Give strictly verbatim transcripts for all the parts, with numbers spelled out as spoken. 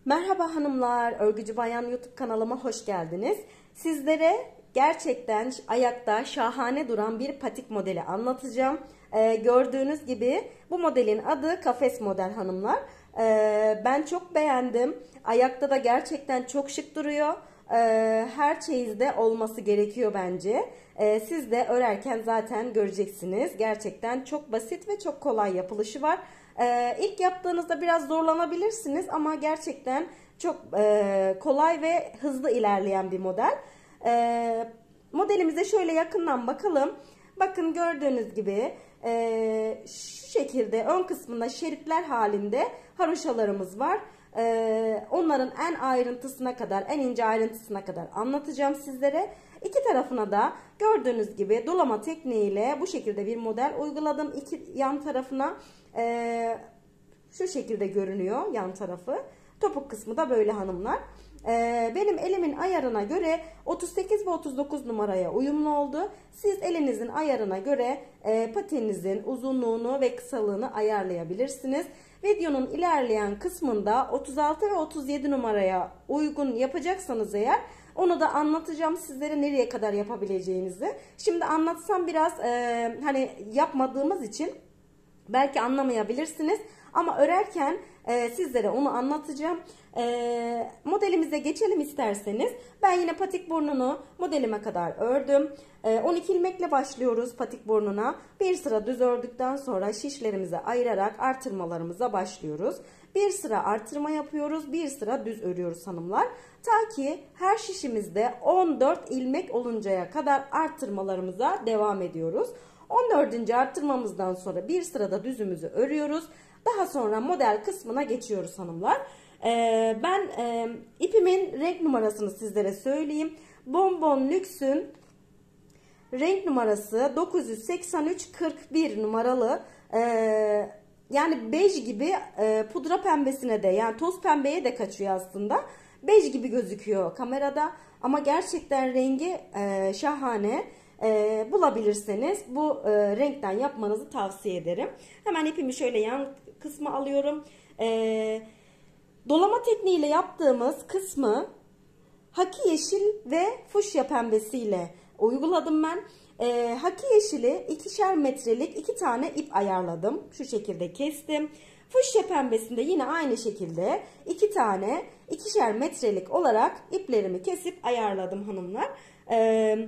Merhaba hanımlar, Örgücü Bayan YouTube kanalıma hoş geldiniz. Sizlere gerçekten ayakta şahane duran bir patik modeli anlatacağım. Ee, gördüğünüz gibi bu modelin adı kafes model hanımlar. Ee, ben çok beğendim. Ayakta da gerçekten çok şık duruyor. Ee, her çeyizde olması gerekiyor bence. Ee, siz de örerken zaten göreceksiniz. Gerçekten çok basit ve çok kolay yapılışı var. Ee, ilk yaptığınızda biraz zorlanabilirsiniz ama gerçekten çok e, kolay ve hızlı ilerleyen bir model. Ee, modelimize şöyle yakından bakalım. Bakın gördüğünüz gibi e, şu şekilde ön kısmında şeritler halinde haroşalarımız var. Ee, onların en ayrıntısına kadar, en ince ayrıntısına kadar anlatacağım sizlere. İki tarafına da gördüğünüz gibi dolama tekniğiyle bu şekilde bir model uyguladım. İki yan tarafına e, şu şekilde görünüyor yan tarafı. Topuk kısmı da böyle hanımlar. E, benim elimin ayarına göre otuz sekiz ve otuz dokuz numaraya uyumlu oldu. Siz elinizin ayarına göre e, patiğinizin uzunluğunu ve kısalığını ayarlayabilirsiniz. Videonun ilerleyen kısmında otuz altı ve otuz yedi numaraya uygun yapacaksanız eğer onu da anlatacağım sizlere nereye kadar yapabileceğinizi. Şimdi anlatsam biraz e, hani yapmadığımız için belki anlamayabilirsiniz ama örerken e, sizlere onu anlatacağım. E, modelimize geçelim isterseniz. Ben yine patik burnunu modelime kadar ördüm. E, on iki ilmekle başlıyoruz patik burnuna. Bir sıra düz ördükten sonra şişlerimizi ayırarak artırmalarımıza başlıyoruz. Bir sıra artırma yapıyoruz, bir sıra düz örüyoruz hanımlar. Ta ki her şişimizde on dört ilmek oluncaya kadar artırmalarımıza devam ediyoruz. on dördüncü artırmamızdan sonra bir sırada düzümüzü örüyoruz. Daha sonra model kısmına geçiyoruz hanımlar. Ee, ben e, ipimin renk numarasını sizlere söyleyeyim. Bonbon Luxe'ün renk numarası dokuz yüz seksen üç kırk bir numaralı. Ee, yani bej gibi e, pudra pembesine de, yani toz pembeye de kaçıyor aslında. Bej gibi gözüküyor kamerada ama gerçekten rengi e, şahane. E, bulabilirseniz bu e, renkten yapmanızı tavsiye ederim. Hemen ipimi şöyle yan kısmı alıyorum. E, dolama tekniğiyle yaptığımız kısmı haki yeşil ve fuşya pembesiyle uyguladım ben. E, haki yeşili ikişer metrelik iki tane ip ayarladım. Şu şekilde kestim. Fuşya pembesinde yine aynı şekilde iki tane ikişer metrelik olarak iplerimi kesip ayarladım hanımlar. E,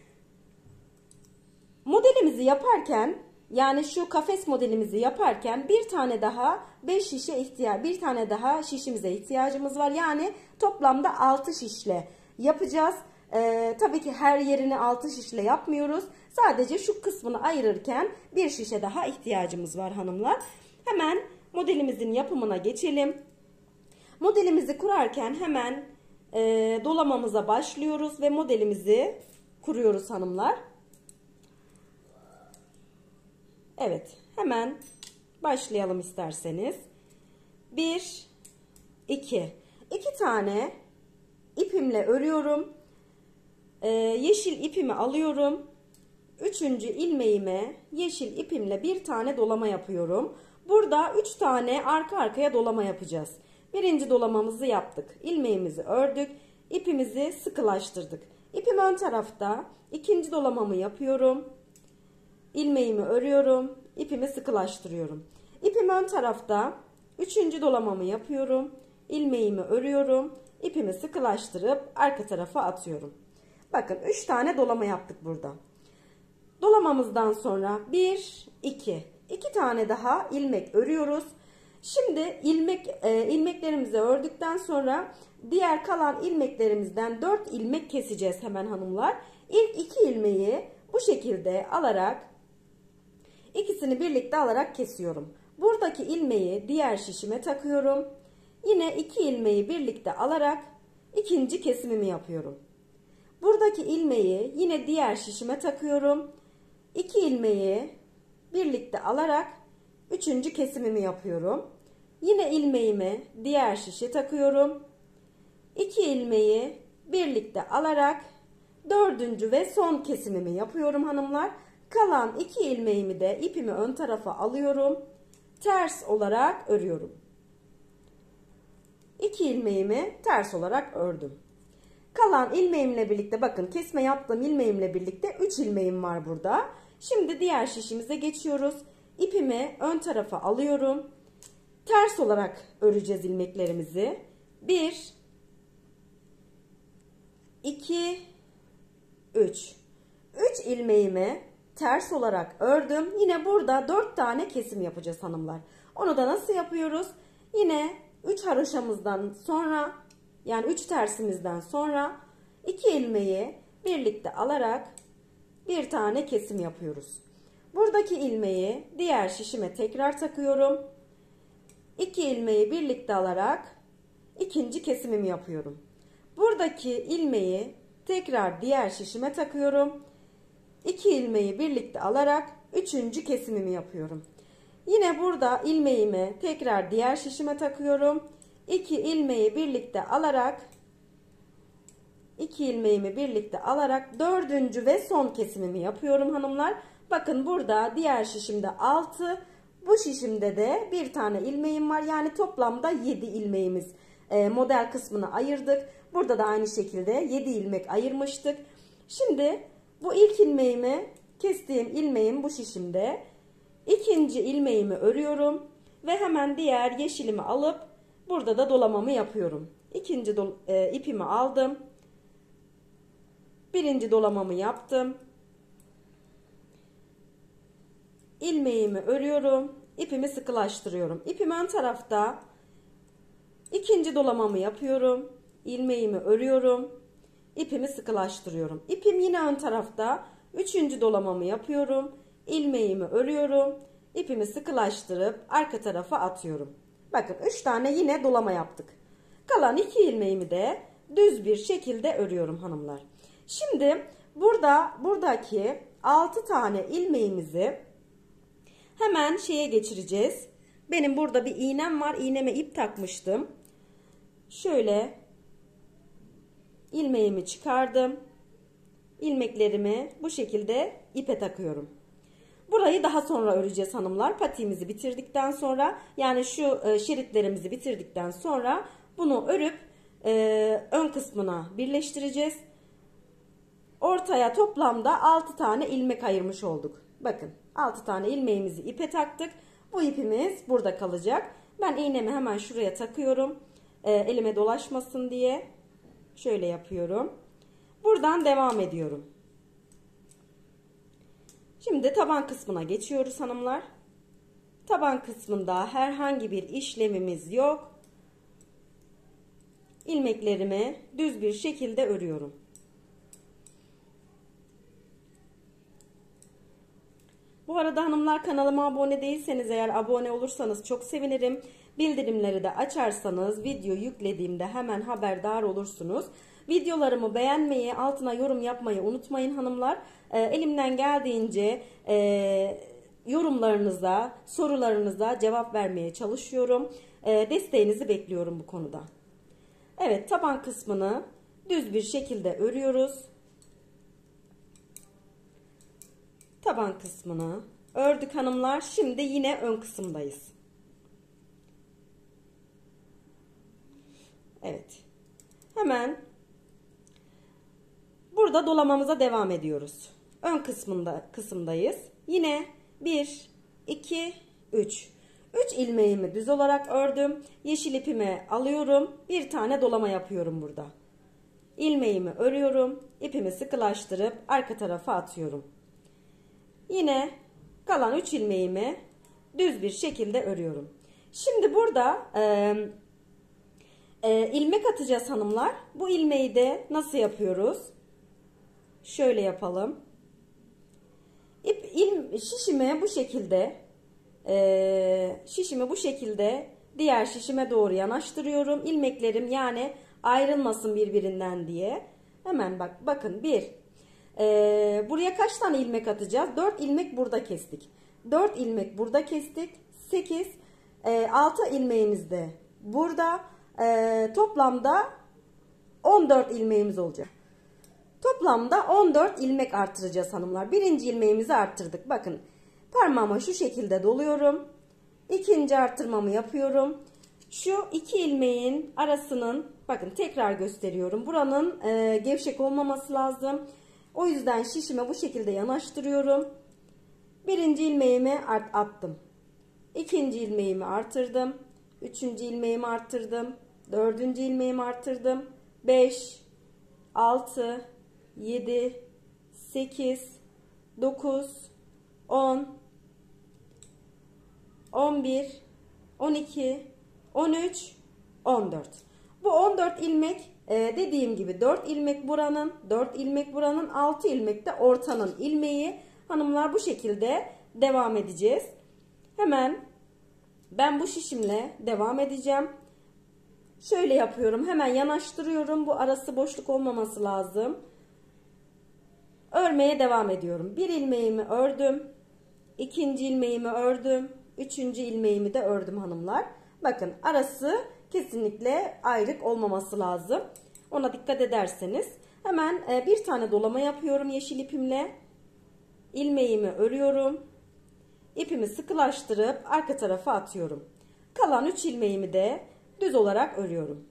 modelimizi yaparken, yani şu kafes modelimizi yaparken bir tane daha beş şişe ihtiyaç, bir tane daha şişimize ihtiyacımız var. Yani toplamda altı şişle yapacağız. Ee, tabii ki her yerini altı şişle yapmıyoruz. Sadece şu kısmını ayırırken bir şişe daha ihtiyacımız var hanımlar. Hemen modelimizin yapımına geçelim. Modelimizi kurarken hemen e, dolamamıza başlıyoruz ve modelimizi kuruyoruz hanımlar. Evet, hemen başlayalım isterseniz. bir, iki. iki tane ipimle örüyorum. Ee, yeşil ipimi alıyorum. Üçüncü ilmeğime yeşil ipimle bir tane dolama yapıyorum. Burada üç tane arka arkaya dolama yapacağız. Birinci dolamamızı yaptık. İlmeğimizi ördük. İpimizi sıkılaştırdık. İpim ön tarafta. İkinci dolamamı yapıyorum. İlmeğimi örüyorum. İpimi sıkılaştırıyorum. İpim ön tarafta. Üçüncü dolamamı yapıyorum. İlmeğimi örüyorum. İpimi sıkılaştırıp arka tarafa atıyorum. Bakın üç tane dolama yaptık burada. Dolamamızdan sonra bir, iki. iki tane daha ilmek örüyoruz. Şimdi ilmek e, ilmeklerimizi ördükten sonra diğer kalan ilmeklerimizden dört ilmek keseceğiz hemen hanımlar. İlk iki ilmeği bu şekilde alarak, İkisini birlikte alarak kesiyorum. Buradaki ilmeği diğer şişime takıyorum. Yine iki ilmeği birlikte alarak ikinci kesimimi yapıyorum. Buradaki ilmeği yine diğer şişime takıyorum. İki ilmeği birlikte alarak üçüncü kesimimi yapıyorum. Yine ilmeğimi diğer şişe takıyorum. İki ilmeği birlikte alarak dördüncü ve son kesimimi yapıyorum hanımlar. Kalan iki ilmeğimi de ipimi ön tarafa alıyorum. Ters olarak örüyorum. iki ilmeğimi ters olarak ördüm. Kalan ilmeğimle birlikte bakın kesme yaptığım ilmeğimle birlikte üç ilmeğim var burada. Şimdi diğer şişimize geçiyoruz. İpimi ön tarafa alıyorum. Ters olarak öreceğiz ilmeklerimizi. bir, iki, üç. üç ilmeğimi ters olarak ördüm. Yine burada dört tane kesim yapacağız hanımlar. Onu da nasıl yapıyoruz? Yine üç haroşamızdan sonra, yani üç tersimizden sonra iki ilmeği birlikte alarak bir tane kesim yapıyoruz. Buradaki ilmeği diğer şişime tekrar takıyorum. iki ilmeği birlikte alarak ikinci kesimimi yapıyorum. Buradaki ilmeği tekrar diğer şişime takıyorum. iki ilmeği birlikte alarak üçüncü kesimimi yapıyorum. Yine burada ilmeğimi tekrar diğer şişime takıyorum. iki ilmeği birlikte alarak iki ilmeğimi birlikte alarak dördüncü ve son kesimimi yapıyorum hanımlar. Bakın burada diğer şişimde altı, bu şişimde de bir tane ilmeğim var. Yani toplamda yedi ilmeğimiz. E, model kısmını ayırdık. Burada da aynı şekilde yedi ilmek ayırmıştık. Şimdi bu ilk ilmeğimi, kestiğim ilmeğim bu şişimde. İkinci ilmeğimi örüyorum ve hemen diğer yeşilimi alıp burada da dolamamı yapıyorum. İkinci do e, ipimi aldım. Birinci dolamamı yaptım. İlmeğimi örüyorum. İpimi sıkılaştırıyorum. İpim ön tarafta. İkinci dolamamı yapıyorum. İlmeğimi örüyorum. İpimi sıkılaştırıyorum. İpim yine ön tarafta. Üçüncü dolamamı yapıyorum. İlmeğimi örüyorum. İpimi sıkılaştırıp arka tarafa atıyorum. Bakın üç tane yine dolama yaptık. Kalan iki ilmeğimi de düz bir şekilde örüyorum hanımlar. Şimdi burada buradaki altı tane ilmeğimizi hemen şeye geçireceğiz. Benim burada bir iğnem var. İğneme ip takmıştım. Şöyle ilmeğimi çıkardım. İlmeklerimi bu şekilde ipe takıyorum. Burayı daha sonra öreceğiz hanımlar. Patiğimizi bitirdikten sonra, yani şu şeritlerimizi bitirdikten sonra bunu örüp e, ön kısmına birleştireceğiz. Ortaya toplamda altı tane ilmek ayırmış olduk. Bakın altı tane ilmeğimizi ipe taktık. Bu ipimiz burada kalacak. Ben iğnemi hemen şuraya takıyorum. E, elime dolaşmasın diye. Şöyle yapıyorum. Buradan devam ediyorum. Şimdi taban kısmına geçiyoruz hanımlar. Taban kısmında herhangi bir işlemimiz yok. İlmeklerimi düz bir şekilde örüyorum. Bu arada hanımlar, kanalıma abone değilseniz eğer abone olursanız çok sevinirim. Bildirimleri de açarsanız video yüklediğimde hemen haberdar olursunuz. Videolarımı beğenmeyi, altına yorum yapmayı unutmayın hanımlar. E, elimden geldiğince e, yorumlarınıza, sorularınıza cevap vermeye çalışıyorum. E, desteğinizi bekliyorum bu konuda. Evet, taban kısmını düz bir şekilde örüyoruz. Taban kısmını ördük hanımlar. Şimdi yine ön kısımdayız. Evet. Hemen burada dolamamıza devam ediyoruz. Ön kısmında kısımdayız. Yine bir, iki, üç. üç ilmeğimi düz olarak ördüm. Yeşil ipimi alıyorum. Bir tane dolama yapıyorum burada. İlmeğimi örüyorum. İpimi sıkılaştırıp arka tarafa atıyorum. Yine kalan üç ilmeğimi düz bir şekilde örüyorum. Şimdi burada e, e, ilmek atacağız hanımlar. Bu ilmeği de nasıl yapıyoruz? Şöyle yapalım. İp, il, şişimi bu şekilde e, şişimi bu şekilde diğer şişime doğru yanaştırıyorum. İlmeklerim yani ayrılmasın birbirinden diye. Hemen bak bakın bir. Ee, buraya kaç tane ilmek atacağız? dört ilmek burada kestik. dört ilmek burada kestik. sekiz, e, altı ilmeğimiz de burada. E, toplamda on dört ilmeğimiz olacak. Toplamda on dört ilmek artıracağız hanımlar. Birinci ilmeğimizi arttırdık. Bakın parmağımı şu şekilde doluyorum. İkinci arttırmamı yapıyorum. Şu iki ilmeğin arasının, bakın tekrar gösteriyorum. Buranın e, gevşek olmaması lazım. O yüzden şişime bu şekilde yanaştırıyorum. Birinci ilmeğimi attım. İkinci ilmeğimi artırdım. Üçüncü ilmeğimi arttırdım. Dördüncü ilmeğimi arttırdım. beş, altı, yedi, sekiz, dokuz, on, on bir, on iki, on üç, on dört. Bu on dört ilmek e, dediğim gibi dört ilmek buranın, dört ilmek buranın, altı ilmek de ortanın ilmeği. Hanımlar bu şekilde devam edeceğiz. Hemen ben bu şişimle devam edeceğim. Şöyle yapıyorum. Hemen yanaştırıyorum. Bu arası boşluk olmaması lazım. Örmeye devam ediyorum. Bir ilmeğimi ördüm. İkinci ilmeğimi ördüm. Üçüncü ilmeğimi de ördüm hanımlar. Bakın arası kesinlikle ayrık olmaması lazım. Ona dikkat ederseniz. Hemen bir tane dolama yapıyorum yeşil ipimle. İlmeğimi örüyorum. İpimi sıkılaştırıp arka tarafa atıyorum. Kalan üç ilmeğimi de düz olarak örüyorum.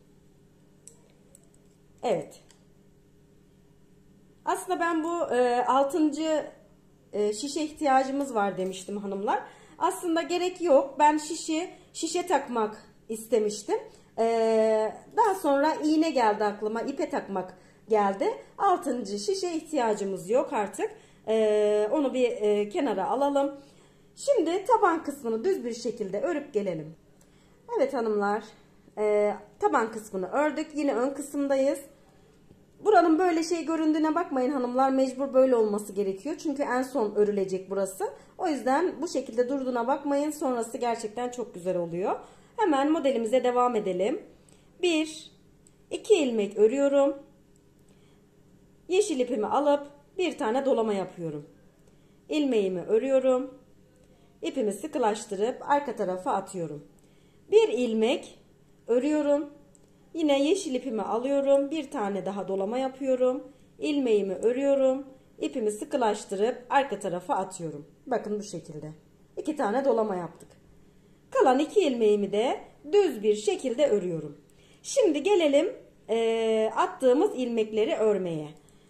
Evet. Aslında ben bu e, altıncı e, şişe ihtiyacımız var demiştim hanımlar. Aslında gerek yok. Ben şişi şişe takmak istemiştim. E, daha sonra iğne geldi aklıma. İpe takmak geldi. altıncı şişe ihtiyacımız yok artık. E, onu bir e, kenara alalım. Şimdi taban kısmını düz bir şekilde örüp gelelim. Evet hanımlar. E, taban kısmını ördük. Yine ön kısımdayız. Buranın böyle şey göründüğüne bakmayın hanımlar. Mecbur böyle olması gerekiyor. Çünkü en son örülecek burası. O yüzden bu şekilde durduğuna bakmayın. Sonrası gerçekten çok güzel oluyor. Hemen modelimize devam edelim. bir, iki ilmek örüyorum. Yeşil ipimi alıp bir tane dolama yapıyorum. İlmeğimi örüyorum. İpimi sıkılaştırıp arka tarafa atıyorum. Bir ilmek örüyorum. Yine yeşil ipimi alıyorum. Bir tane daha dolama yapıyorum. İlmeğimi örüyorum. İpimi sıkılaştırıp arka tarafa atıyorum. Bakın bu şekilde. İki tane dolama yaptık. Kalan iki ilmeğimi de düz bir şekilde örüyorum. Şimdi gelelim e, attığımız ilmekleri örmeye.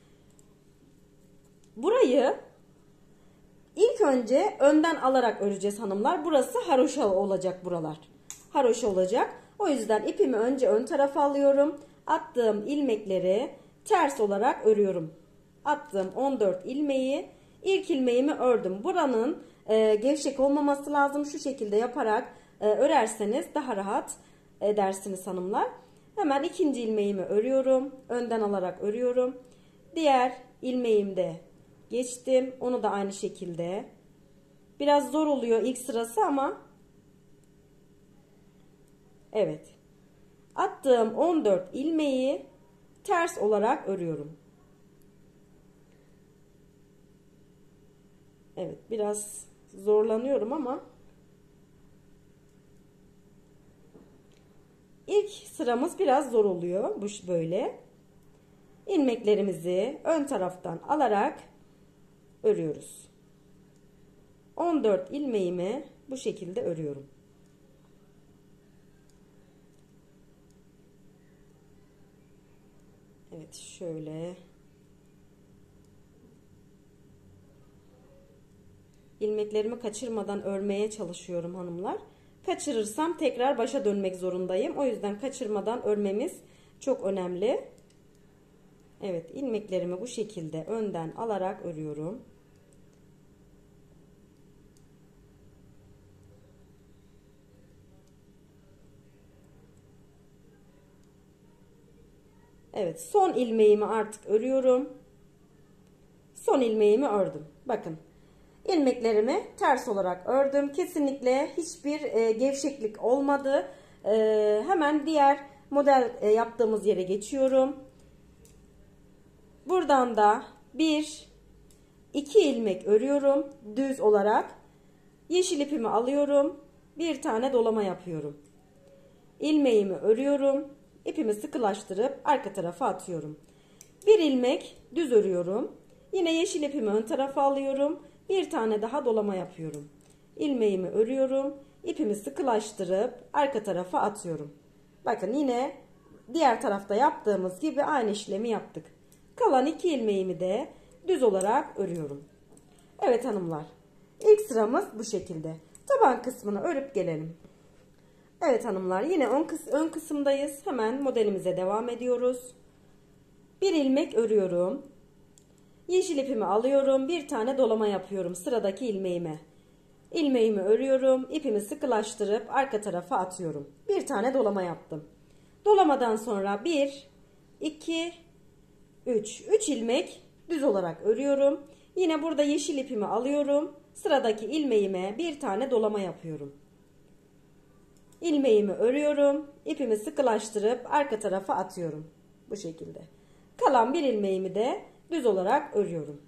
Burayı ilk önce önden alarak öreceğiz hanımlar. Burası haroşa olacak buralar. Haroşa olacak. O yüzden ipimi önce ön tarafa alıyorum. Attığım ilmekleri ters olarak örüyorum. Attığım on dört ilmeği ilk ilmeğimi ördüm. Buranın e, gevşek olmaması lazım. Şu şekilde yaparak e, örerseniz daha rahat edersiniz hanımlar. Hemen ikinci ilmeğimi örüyorum. Önden alarak örüyorum. Diğer ilmeğimde geçtim. Onu da aynı şekilde. Biraz zor oluyor ilk sırası ama evet. Attığım on dört ilmeği ters olarak örüyorum. Evet, biraz zorlanıyorum ama ilk sıramız biraz zor oluyor. Bu böyle. İlmeklerimizi ön taraftan alarak örüyoruz. on dört ilmeğimi bu şekilde örüyorum. Evet, şöyle ilmeklerimi kaçırmadan örmeye çalışıyorum hanımlar. Kaçırırsam tekrar başa dönmek zorundayım. O yüzden kaçırmadan örmemiz çok önemli. Evet, ilmeklerimi bu şekilde önden alarak örüyorum. Evet, son ilmeğimi artık örüyorum. Son ilmeğimi ördüm. Bakın, ilmeklerimi ters olarak ördüm. Kesinlikle hiçbir e, gevşeklik olmadı. E, hemen diğer model e, yaptığımız yere geçiyorum. Buradan da bir, iki ilmek örüyorum düz olarak. Yeşil ipimi alıyorum. Bir tane dolama yapıyorum. İlmeğimi örüyorum. İpimi sıkılaştırıp arka tarafa atıyorum. Bir ilmek düz örüyorum. Yine yeşil ipimi ön tarafa alıyorum. Bir tane daha dolama yapıyorum. İlmeğimi örüyorum. ipimi sıkılaştırıp arka tarafa atıyorum. Bakın yine diğer tarafta yaptığımız gibi aynı işlemi yaptık. Kalan iki ilmeğimi de düz olarak örüyorum. Evet hanımlar, ilk sıramız bu şekilde. Taban kısmını örüp gelelim. Evet hanımlar, yine ön, kıs ön kısımdayız. Hemen modelimize devam ediyoruz. Bir ilmek örüyorum. Yeşil ipimi alıyorum. Bir tane dolama yapıyorum sıradaki ilmeğime. İlmeğimi örüyorum. İpimi sıkılaştırıp arka tarafa atıyorum. Bir tane dolama yaptım. Dolamadan sonra bir, iki, üç. üç ilmek düz olarak örüyorum. Yine burada yeşil ipimi alıyorum. Sıradaki ilmeğime bir tane dolama yapıyorum. İlmeğimi örüyorum. İpimi sıkılaştırıp arka tarafa atıyorum. Bu şekilde. Kalan bir ilmeğimi de düz olarak örüyorum.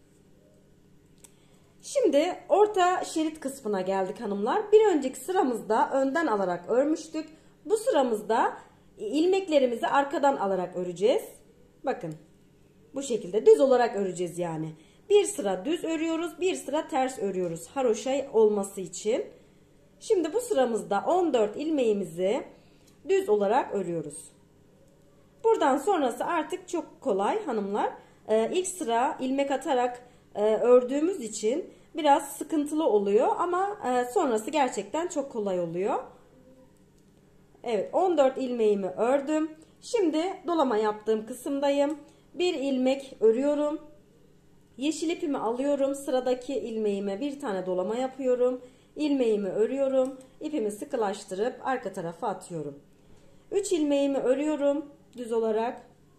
Şimdi orta şerit kısmına geldik hanımlar. Bir önceki sıramızda önden alarak örmüştük. Bu sıramızda ilmeklerimizi arkadan alarak öreceğiz. Bakın. Bu şekilde düz olarak öreceğiz yani. Bir sıra düz örüyoruz, bir sıra ters örüyoruz. Haroşa olması için. Şimdi bu sıramızda on dört ilmeğimizi düz olarak örüyoruz. Buradan sonrası artık çok kolay hanımlar. Ee, ilk sıra ilmek atarak e, ördüğümüz için biraz sıkıntılı oluyor ama e, sonrası gerçekten çok kolay oluyor. Evet, on dört ilmeğimi ördüm. Şimdi dolama yaptığım kısımdayım. Bir ilmek örüyorum. Yeşil ipimi alıyorum. Sıradaki ilmeğime bir tane dolama yapıyorum. İlmeğimi örüyorum. İpimi sıkılaştırıp arka tarafa atıyorum. üç ilmeğimi örüyorum düz olarak.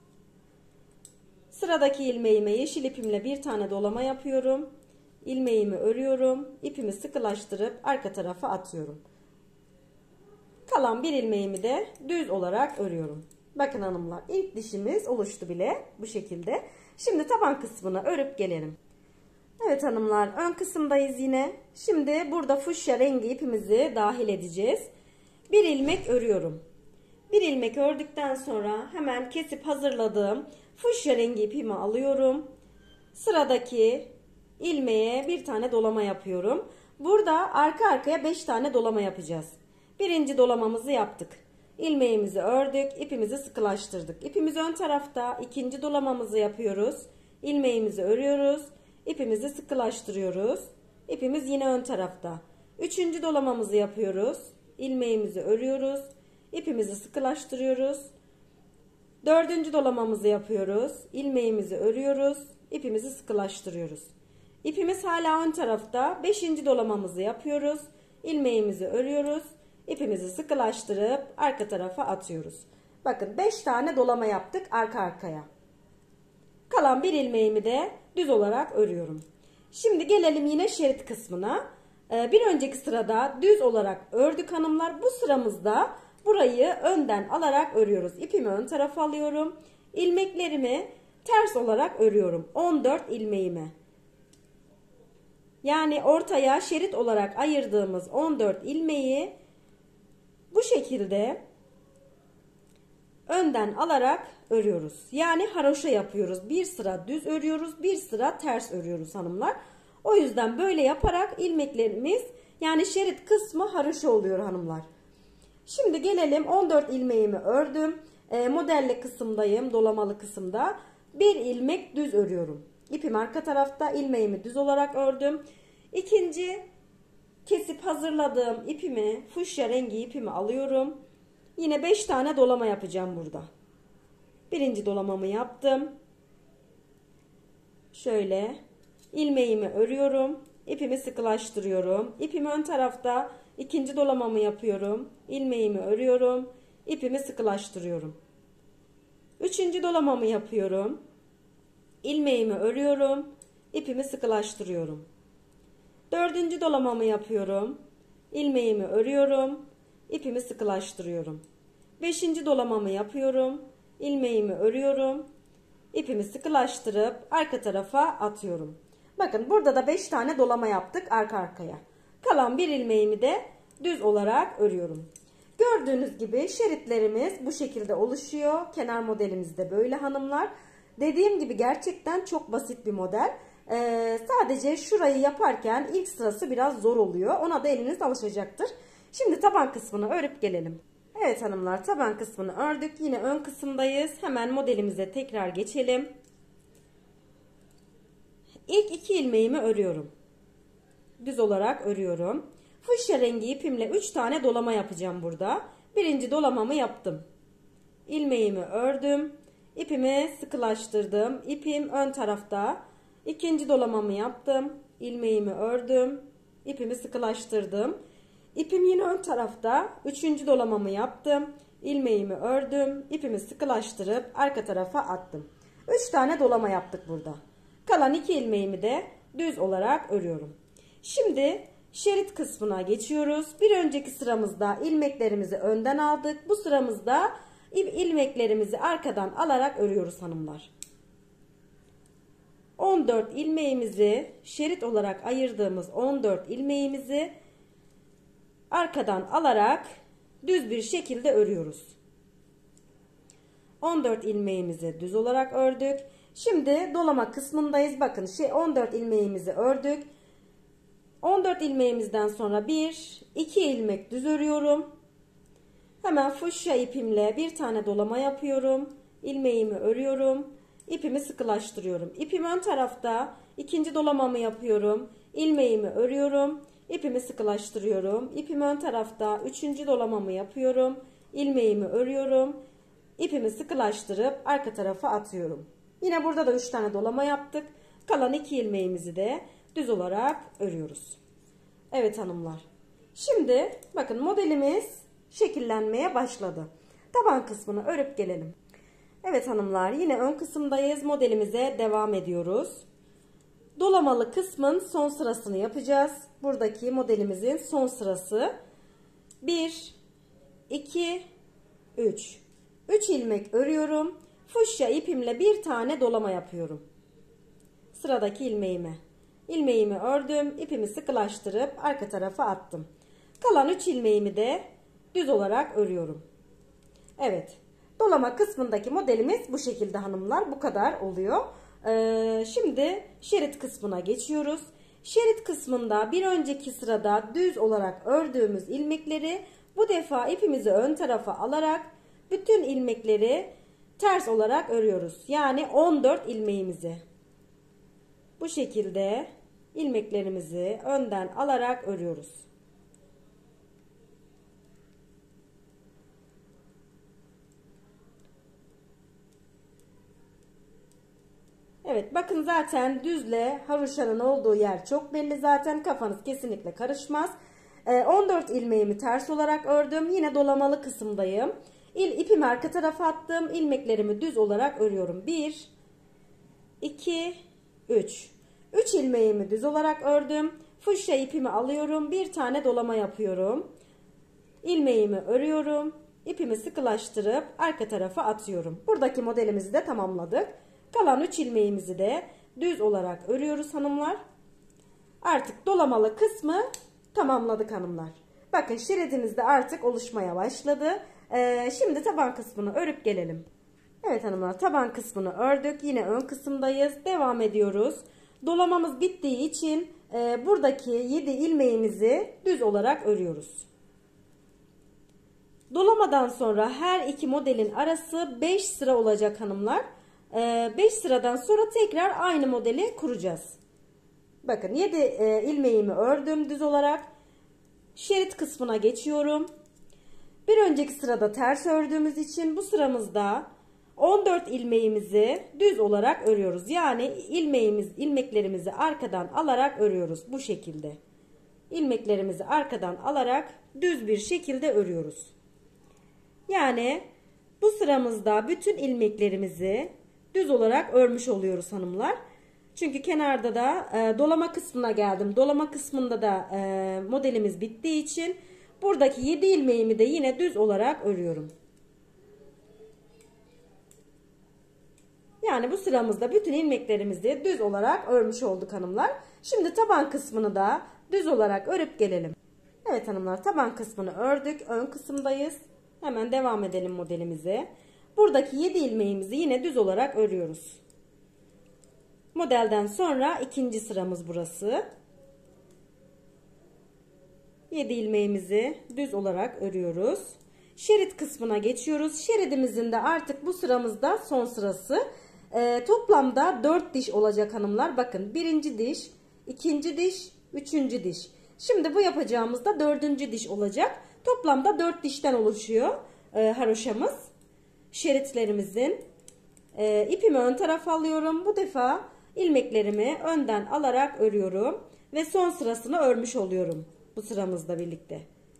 Sıradaki ilmeğime yeşil ipimle bir tane dolama yapıyorum. İlmeğimi örüyorum. İpimi sıkılaştırıp arka tarafa atıyorum. Kalan bir ilmeğimi de düz olarak örüyorum. Bakın hanımlar, ilk dişimiz oluştu bile bu şekilde. Şimdi taban kısmını örüp gelelim. Evet hanımlar, ön kısımdayız yine. Şimdi burada fuşya rengi ipimizi dahil edeceğiz. Bir ilmek örüyorum. Bir ilmek ördükten sonra hemen kesip hazırladığım fuşya rengi ipimi alıyorum. Sıradaki ilmeğe bir tane dolama yapıyorum. Burada arka arkaya beş tane dolama yapacağız. Birinci dolamamızı yaptık. İlmeğimizi ördük, ipimizi sıkılaştırdık. İpimiz ön tarafta. İkinci dolamamızı yapıyoruz. İlmeğimizi örüyoruz. İpimizi sıkılaştırıyoruz. İpimiz yine ön tarafta. Üçüncü dolamamızı yapıyoruz. İlmeğimizi örüyoruz. İpimizi sıkılaştırıyoruz. Dördüncü dolamamızı yapıyoruz. İlmeğimizi örüyoruz. İpimizi sıkılaştırıyoruz. İpimiz hala ön tarafta. Beşinci dolamamızı yapıyoruz. İlmeğimizi örüyoruz. İpimizi sıkılaştırıp arka tarafa atıyoruz. Bakın beş tane dolama yaptık arka arkaya. Kalan bir ilmeğimi de düz olarak örüyorum. Şimdi gelelim yine şerit kısmına. Ee, bir önceki sırada düz olarak ördük hanımlar. Bu sıramızda burayı önden alarak örüyoruz. İpimi ön tarafa alıyorum. İlmeklerimi ters olarak örüyorum. on dört ilmeğimi. Yani ortaya şerit olarak ayırdığımız on dört ilmeği bu şekilde önden alarak örüyoruz. Yani haroşa yapıyoruz. Bir sıra düz örüyoruz, bir sıra ters örüyoruz hanımlar. O yüzden böyle yaparak ilmeklerimiz, yani şerit kısmı haroşa oluyor hanımlar. Şimdi gelelim, on dört ilmeğimi ördüm. E, modelli kısımdayım, dolamalı kısımda. Bir ilmek düz örüyorum. İpim arka tarafta, ilmeğimi düz olarak ördüm. İkinci kesip hazırladığım ipimi, fuşya rengi ipimi alıyorum. Yine beş tane dolama yapacağım burada. Birinci dolamamı yaptım. Şöyle ilmeğimi örüyorum. İpimi sıkılaştırıyorum. İpim ön tarafta. İkinci dolamamı yapıyorum. İlmeğimi örüyorum. İpimi sıkılaştırıyorum. Üçüncü dolamamı yapıyorum. İlmeğimi örüyorum. İpimi sıkılaştırıyorum. Dördüncü dolamamı yapıyorum. İlmeğimi örüyorum. İpimi sıkılaştırıyorum. Beşinci dolamamı yapıyorum. İlmeğimi örüyorum. İpimi sıkılaştırıp arka tarafa atıyorum. Bakın burada da beş tane dolama yaptık arka arkaya. Kalan bir ilmeğimi de düz olarak örüyorum. Gördüğünüz gibi şeritlerimiz bu şekilde oluşuyor. Kenar modelimiz de böyle hanımlar. Dediğim gibi gerçekten çok basit bir model. Ee, sadece şurayı yaparken ilk sırası biraz zor oluyor. Ona da eliniz alışacaktır. Şimdi taban kısmını örüp gelelim. Evet hanımlar, taban kısmını ördük. Yine ön kısımdayız. Hemen modelimize tekrar geçelim. İlk iki ilmeğimi örüyorum. Düz olarak örüyorum. Fuşya rengi ipimle üç tane dolama yapacağım burada. Birinci dolamamı yaptım. İlmeğimi ördüm. İpimi sıkılaştırdım. İpim ön tarafta. İkinci dolamamı yaptım. İlmeğimi ördüm. İpimi sıkılaştırdım. İpim yine ön tarafta. Üçüncü dolamamı yaptım. İlmeğimi ördüm. İpimi sıkılaştırıp arka tarafa attım. Üç tane dolama yaptık burada. Kalan iki ilmeğimi de düz olarak örüyorum. Şimdi şerit kısmına geçiyoruz. Bir önceki sıramızda ilmeklerimizi önden aldık. Bu sıramızda ilmeklerimizi arkadan alarak örüyoruz hanımlar. on dört ilmeğimizi, şerit olarak ayırdığımız on dört ilmeğimizi arkadan alarak düz bir şekilde örüyoruz. on dört ilmeğimizi düz olarak ördük. Şimdi dolama kısmındayız. Bakın şey on dört ilmeğimizi ördük. on dört ilmeğimizden sonra bir iki ilmek düz örüyorum. Hemen fuşya ipimle bir tane dolama yapıyorum. İlmeğimi örüyorum. İpimi sıkılaştırıyorum. İpim ön tarafta. İkinci dolamamı yapıyorum. İlmeğimi örüyorum. İpimi sıkılaştırıyorum. İpim ön tarafta. Üçüncü dolamamı yapıyorum. İlmeğimi örüyorum. İpimi sıkılaştırıp arka tarafa atıyorum. Yine burada da üç tane dolama yaptık. Kalan iki ilmeğimizi de düz olarak örüyoruz. Evet hanımlar. Şimdi bakın modelimiz şekillenmeye başladı. Taban kısmını örüp gelelim. Evet hanımlar, yine ön kısımdayız. Modelimize devam ediyoruz. Dolamalı kısmın son sırasını yapacağız. Buradaki modelimizin son sırası. bir iki üç. üç ilmek örüyorum. Fuşya ipimle bir tane dolama yapıyorum. Sıradaki ilmeğime. İlmeğimi ördüm. İpimi sıkılaştırıp arka tarafa attım. Kalan üç ilmeğimi de düz olarak örüyorum. Evet. Dolama kısmındaki modelimiz bu şekilde hanımlar. Bu kadar oluyor. Ee, şimdi şerit kısmına geçiyoruz. Şerit kısmında bir önceki sırada düz olarak ördüğümüz ilmekleri bu defa ipimizi ön tarafa alarak bütün ilmekleri ters olarak örüyoruz. Yani on dört ilmeğimizi. Bu şekilde ilmeklerimizi önden alarak örüyoruz. Evet, bakın zaten düzle haroşanın olduğu yer çok belli. Zaten kafanız kesinlikle karışmaz. on dört ilmeğimi ters olarak ördüm. Yine dolamalı kısımdayım. İl, ipimi arka tarafa attım. İlmeklerimi düz olarak örüyorum. bir iki üç. üç ilmeğimi düz olarak ördüm. Fuşya ipimi alıyorum. Bir tane dolama yapıyorum. İlmeğimi örüyorum. İpimi sıkılaştırıp arka tarafa atıyorum. Buradaki modelimizi de tamamladık. Kalan üç ilmeğimizi de düz olarak örüyoruz hanımlar. Artık dolamalı kısmı tamamladık hanımlar. Bakın şeridimiz de artık oluşmaya başladı. Ee, şimdi taban kısmını örüp gelelim. Evet hanımlar, taban kısmını ördük. Yine ön kısımdayız. Devam ediyoruz. Dolamamız bittiği için e, buradaki yedi ilmeğimizi düz olarak örüyoruz. Dolamadan sonra her iki modelin arası beş sıra olacak hanımlar. beş sıradan sonra tekrar aynı modeli kuracağız. Bakın yedi ilmeğimi ördüm düz olarak. Şerit kısmına geçiyorum. Bir önceki sırada ters ördüğümüz için bu sıramızda on dört ilmeğimizi düz olarak örüyoruz. Yani ilmeğimiz, ilmeklerimizi arkadan alarak örüyoruz bu şekilde. İlmeklerimizi arkadan alarak düz bir şekilde örüyoruz. Yani bu sıramızda bütün ilmeklerimizi düz olarak örmüş oluyoruz hanımlar. Çünkü kenarda da e, dolama kısmına geldim. Dolama kısmında da e, modelimiz bittiği için buradaki yedi ilmeğimi de yine düz olarak örüyorum. Yani bu sıramızda bütün ilmeklerimizi düz olarak örmüş olduk hanımlar. Şimdi taban kısmını da düz olarak örüp gelelim. Evet hanımlar, taban kısmını ördük. Ön kısımdayız. Hemen devam edelim modelimize. Buradaki yedi ilmeğimizi yine düz olarak örüyoruz. Modelden sonra ikinci sıramız burası. yedi ilmeğimizi düz olarak örüyoruz. Şerit kısmına geçiyoruz. Şeridimizin de artık bu sıramızda son sırası. Ee, toplamda dört diş olacak hanımlar. Bakın birinci diş, ikinci diş, üçüncü diş. Şimdi bu yapacağımızda dördüncü diş olacak. Toplamda dört dişten oluşuyor e, haroşamız. Şeritlerimizin. E, ipimi ön tarafa alıyorum. Bu defa ilmeklerimi önden alarak örüyorum. Ve son sırasını örmüş oluyorum. Bu sıramızla birlikte.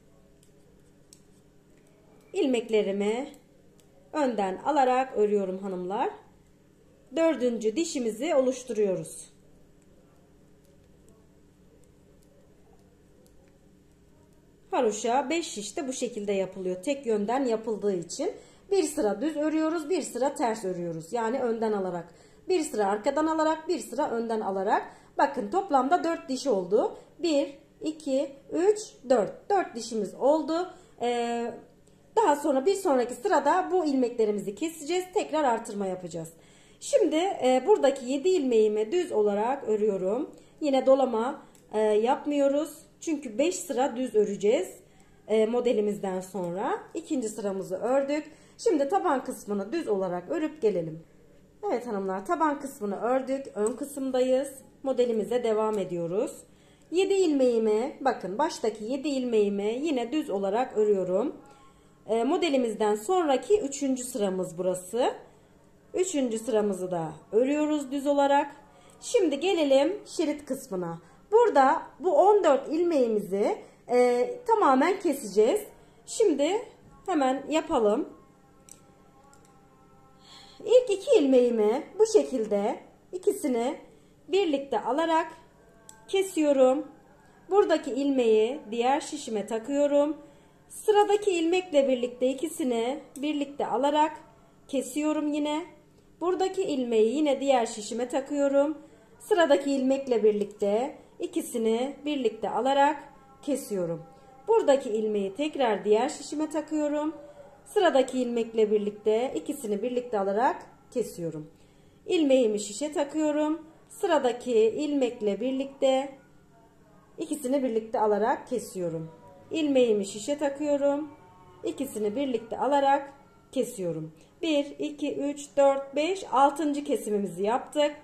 İlmeklerimi önden alarak örüyorum hanımlar. Dördüncü dişimizi oluşturuyoruz. Haroşa beş şiş de bu şekilde yapılıyor. Tek yönden yapıldığı için. Bir sıra düz örüyoruz, bir sıra ters örüyoruz. Yani önden alarak. Bir sıra arkadan alarak, bir sıra önden alarak. Bakın toplamda dört diş oldu. bir, iki, üç, dört. dört dişimiz oldu. Ee, daha sonra bir sonraki sırada bu ilmeklerimizi keseceğiz. Tekrar artırma yapacağız. Şimdi e, buradaki yedi ilmeğimi düz olarak örüyorum. Yine dolama e, yapmıyoruz. Çünkü beş sıra düz öreceğiz e, modelimizden sonra. İkinci sıramızı ördük. Şimdi taban kısmını düz olarak örüp gelelim. Evet hanımlar, taban kısmını ördük. Ön kısımdayız. Modelimize devam ediyoruz. yedi ilmeğimi, bakın baştaki yedi ilmeğimi yine düz olarak örüyorum. E, modelimizden sonraki üçüncü sıramız burası. Üçüncü sıramızı da örüyoruz düz olarak. Şimdi gelelim şerit kısmına. Burada bu on dört ilmeğimizi e, tamamen keseceğiz. Şimdi hemen yapalım. İlk iki ilmeğimi bu şekilde ikisini birlikte alarak kesiyorum. Buradaki ilmeği diğer şişime takıyorum. Sıradaki ilmekle birlikte ikisini birlikte alarak kesiyorum yine. Buradaki ilmeği yine diğer şişime takıyorum. Sıradaki ilmekle birlikte ikisini birlikte alarak kesiyorum. Buradaki ilmeği tekrar diğer şişime takıyorum. Sıradaki ilmekle birlikte ikisini birlikte alarak kesiyorum. İlmeğimi şişe takıyorum. Sıradaki ilmekle birlikte ikisini birlikte alarak kesiyorum. İlmeğimi şişe takıyorum. İkisini birlikte alarak kesiyorum. bir, iki, üç, dört, beş, altıncı kesimimizi yaptık.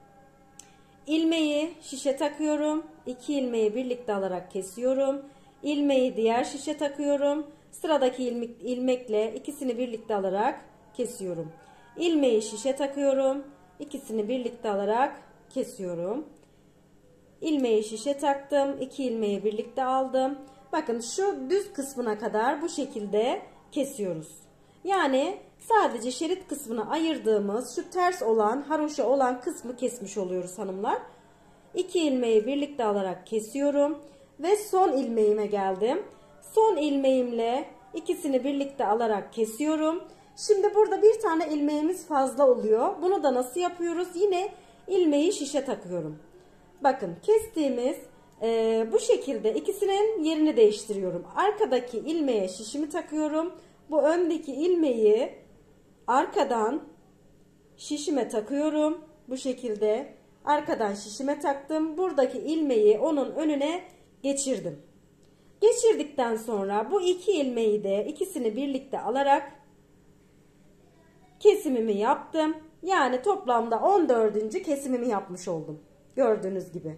İlmeği şişe takıyorum. iki ilmeği birlikte alarak kesiyorum. İlmeği diğer şişe takıyorum. Sıradaki ilmek, ilmekle ikisini birlikte alarak kesiyorum. İlmeği şişe takıyorum. İkisini birlikte alarak kesiyorum. İlmeği şişe taktım. iki ilmeği birlikte aldım. Bakın şu düz kısmına kadar bu şekilde kesiyoruz. Yani sadece şerit kısmını ayırdığımız şu ters olan, haroşa olan kısmı kesmiş oluyoruz hanımlar. iki ilmeği birlikte alarak kesiyorum. Ve son ilmeğime geldim. Son ilmeğimle ikisini birlikte alarak kesiyorum. Şimdi burada bir tane ilmeğimiz fazla oluyor. Bunu da nasıl yapıyoruz? Yine ilmeği şişe takıyorum. Bakın kestiğimiz e, bu şekilde ikisinin yerini değiştiriyorum. Arkadaki ilmeğe şişimi takıyorum. Bu öndeki ilmeği arkadan şişime takıyorum. Bu şekilde arkadan şişime taktım. Buradaki ilmeği onun önüne geçirdim. Geçirdikten sonra bu iki ilmeği de ikisini birlikte alarak kesimimi yaptım. Yani toplamda on dördüncü kesimimi yapmış oldum. Gördüğünüz gibi.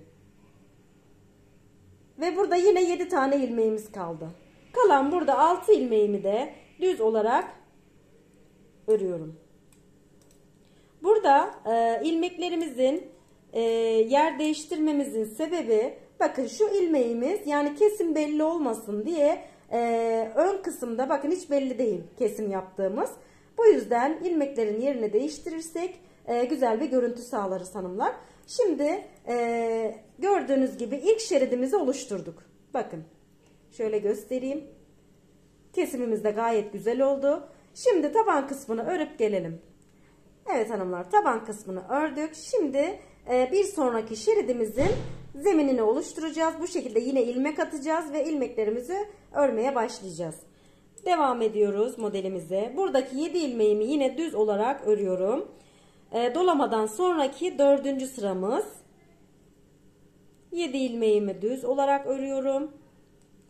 Ve burada yine yedi tane ilmeğimiz kaldı. Kalan burada altı ilmeğimi de düz olarak örüyorum. Burada e, ilmeklerimizin e, yer değiştirmemizin sebebi, bakın şu ilmeğimiz, yani kesim belli olmasın diye e, ön kısımda bakın hiç belli değil kesim yaptığımız. Bu yüzden ilmeklerin yerini değiştirirsek e, güzel bir görüntü sağlarız hanımlar. Şimdi e, gördüğünüz gibi ilk şeridimizi oluşturduk. Bakın şöyle göstereyim. Kesimimiz de gayet güzel oldu. Şimdi taban kısmını örüp gelelim. Evet hanımlar, taban kısmını ördük. Şimdi e, bir sonraki şeridimizin zeminini oluşturacağız. Bu şekilde yine ilmek atacağız ve ilmeklerimizi örmeye başlayacağız. Devam ediyoruz modelimize. Buradaki yedi ilmeğimi yine düz olarak örüyorum. E, dolamadan sonraki dördüncü sıramız. yedi ilmeğimi düz olarak örüyorum.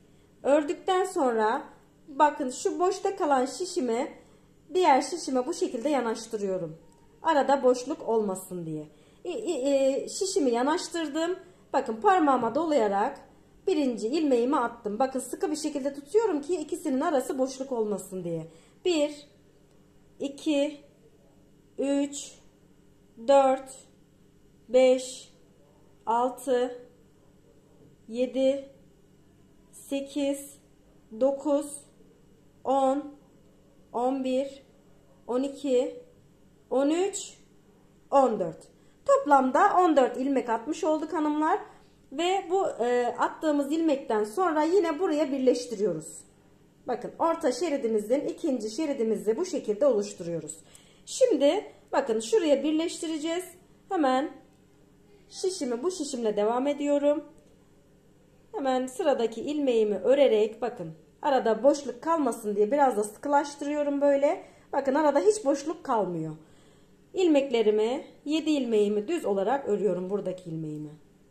Ördükten sonra bakın şu boşta kalan şişimi diğer şişime bu şekilde yanaştırıyorum. Arada boşluk olmasın diye. Şişimi yanaştırdım. Bakın parmağıma dolayarak birinci ilmeğimi attım. Bakın sıkı bir şekilde tutuyorum ki ikisinin arası boşluk olmasın diye. bir, iki, üç, dört, beş, altı, yedi, sekiz, dokuz, on, on bir, on iki, on üç, on dört. Toplamda on dört ilmek atmış olduk hanımlar. Ve bu e, attığımız ilmekten sonra yine buraya birleştiriyoruz. Bakın orta şeridimizin ikinci şeridimizi bu şekilde oluşturuyoruz. Şimdi bakın şuraya birleştireceğiz. Hemen şişimi bu şişimle devam ediyorum. Hemen sıradaki ilmeğimi örerek bakın arada boşluk kalmasın diye biraz da sıkılaştırıyorum böyle. Bakın arada hiç boşluk kalmıyor. İlmeklerimi yedi ilmeğimi düz olarak örüyorum buradaki ilmeğimi.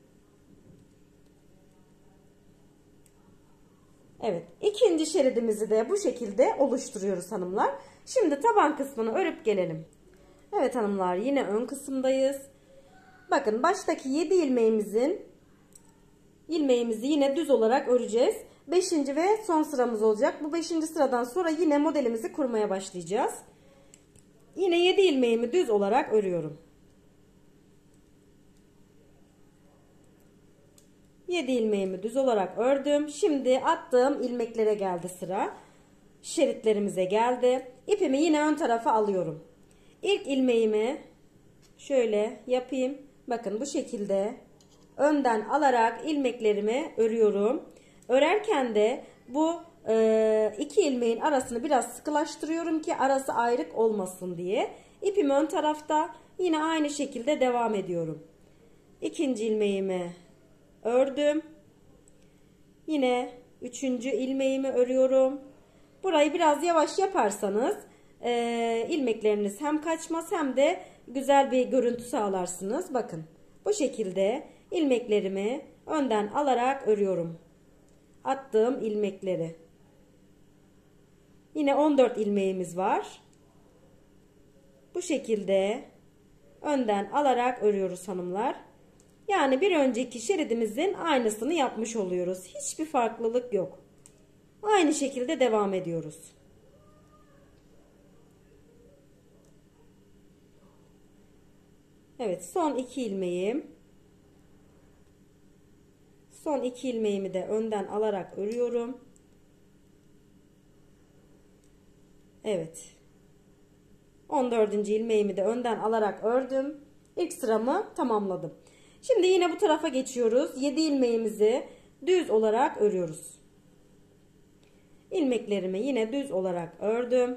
Evet, ikinci şeridimizi de bu şekilde oluşturuyoruz hanımlar. Şimdi taban kısmını örüp gelelim. Evet hanımlar, yine ön kısımdayız. Bakın baştaki yedi ilmeğimizin ilmeğimizi yine düz olarak öreceğiz. beşinci ve son sıramız olacak. Bu beşinci sıradan sonra yine modelimizi kurmaya başlayacağız. Yine yedi ilmeğimi düz olarak örüyorum. yedi ilmeğimi düz olarak ördüm. Şimdi attığım ilmeklere geldi sıra. Şeritlerimize geldi. İpimi yine ön tarafa alıyorum. İlk ilmeğimi şöyle yapayım. Bakın bu şekilde önden alarak ilmeklerimi örüyorum. Örerken de bu e, iki ilmeğin arasını biraz sıkılaştırıyorum ki arası ayrık olmasın diye. İpim ön tarafta, yine aynı şekilde devam ediyorum. İkinci ilmeğimi ördüm. Yine üçüncü ilmeğimi örüyorum. Burayı biraz yavaş yaparsanız e, ilmekleriniz hem kaçmaz hem de güzel bir görüntü sağlarsınız. Bakın bu şekilde ilmeklerimi önden alarak örüyorum. Attığım ilmekleri. Yine on dört ilmeğimiz var. Bu şekilde önden alarak örüyoruz hanımlar. Yani bir önceki şeridimizin aynısını yapmış oluyoruz. Hiçbir farklılık yok. Aynı şekilde devam ediyoruz. Evet, son iki ilmeğim. Son iki ilmeğimi de önden alarak örüyorum. Evet. on dördüncü ilmeğimi de önden alarak ördüm. İlk sıramı tamamladım. Şimdi yine bu tarafa geçiyoruz. yedi ilmeğimizi düz olarak örüyoruz. İlmeklerimi yine düz olarak ördüm.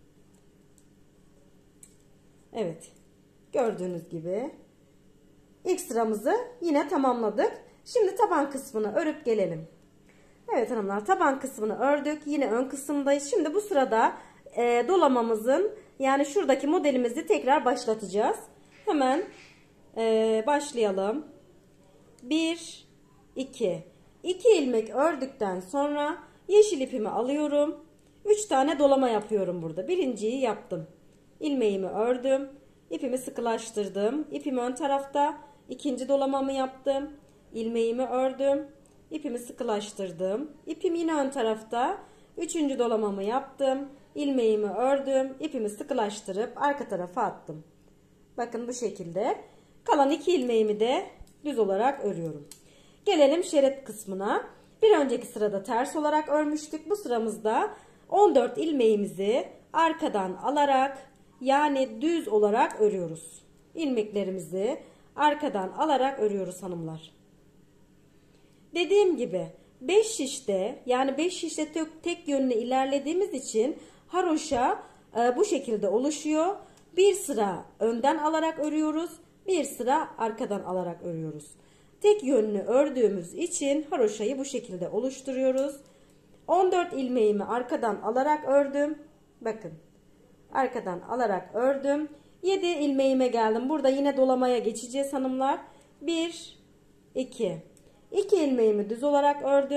Evet. Gördüğünüz gibi ilk sıramızı yine tamamladık. Şimdi taban kısmını örüp gelelim. Evet hanımlar, taban kısmını ördük. Yine ön kısımdayız. Şimdi bu sırada e, dolamamızın, yani şuradaki modelimizi tekrar başlatacağız. Hemen e, başlayalım. bir iki iki ilmek ördükten sonra yeşil ipimi alıyorum. üç tane dolama yapıyorum burada. Birinciyi yaptım. İlmeğimi ördüm. İpimi sıkılaştırdım. İpim ön tarafta. İkinci dolamamı yaptım. İlmeğimi ördüm. İpimi sıkılaştırdım. İpim yine ön tarafta. Üçüncü dolamamı yaptım. İlmeğimi ördüm. İpimi sıkılaştırıp arka tarafa attım. Bakın bu şekilde. Kalan iki ilmeğimi de düz olarak örüyorum. Gelelim şerit kısmına. Bir önceki sırada ters olarak örmüştük. Bu sıramızda on dört ilmeğimizi arkadan alarak, yani düz olarak örüyoruz. İlmeklerimizi arkadan alarak örüyoruz hanımlar. Dediğim gibi beş şişte, yani beş şişte tek, tek yönlü ilerlediğimiz için haroşa e, bu şekilde oluşuyor. Bir sıra önden alarak örüyoruz. Bir sıra arkadan alarak örüyoruz. Tek yönlü ördüğümüz için haroşayı bu şekilde oluşturuyoruz. on dört ilmeğimi arkadan alarak ördüm. Bakın. Arkadan alarak ördüm. yedi ilmeğime geldim. Burada yine dolamaya geçeceğiz hanımlar. bir iki iki ilmeğimi düz olarak ördüm.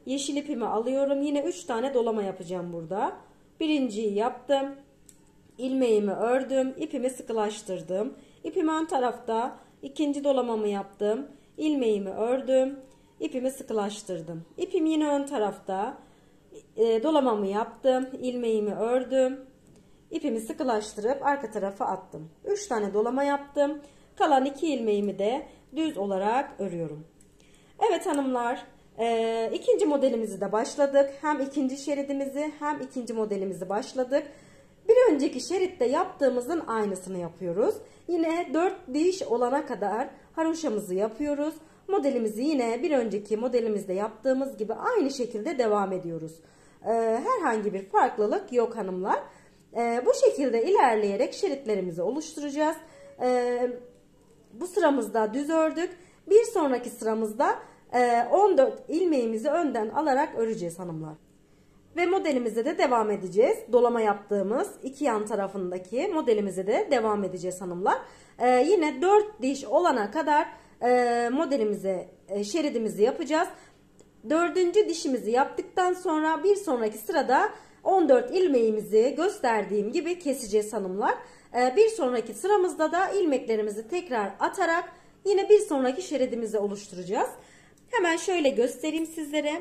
yeşil ipimi alıyorum. Yine üç tane dolama yapacağım burada. Birinciyi yaptım. İlmeğimi ördüm. İpimi sıkılaştırdım. İpimi ön tarafta. İkinci dolamamı yaptım. İlmeğimi ördüm. İpimi sıkılaştırdım. İpim yine ön tarafta. E, dolamamı yaptım. İlmeğimi ördüm. İpimi sıkılaştırıp arka tarafa attım. üç tane dolama yaptım. Kalan iki ilmeğimi de düz olarak örüyorum. Evet hanımlar, e, ikinci modelimizi de başladık. Hem ikinci şeridimizi hem ikinci modelimizi başladık. Bir önceki şeritte yaptığımızın aynısını yapıyoruz. Yine dört diş olana kadar haroşamızı yapıyoruz. Modelimizi yine bir önceki modelimizde yaptığımız gibi aynı şekilde devam ediyoruz. E, herhangi bir farklılık yok hanımlar. E, bu şekilde ilerleyerek şeritlerimizi oluşturacağız. E, bu sıramızda düz ördük. Bir sonraki sıramızda e, on dört ilmeğimizi önden alarak öreceğiz hanımlar. Ve modelimize de devam edeceğiz. Dolama yaptığımız iki yan tarafındaki modelimize de devam edeceğiz hanımlar. E, yine dört diş olana kadar e, modelimize e, şeridimizi yapacağız. Dördüncü dişimizi yaptıktan sonra bir sonraki sırada on dört ilmeğimizi gösterdiğim gibi keseceğiz hanımlar. Ee, bir sonraki sıramızda da ilmeklerimizi tekrar atarak yine bir sonraki şeridimizi oluşturacağız. Hemen şöyle göstereyim sizlere.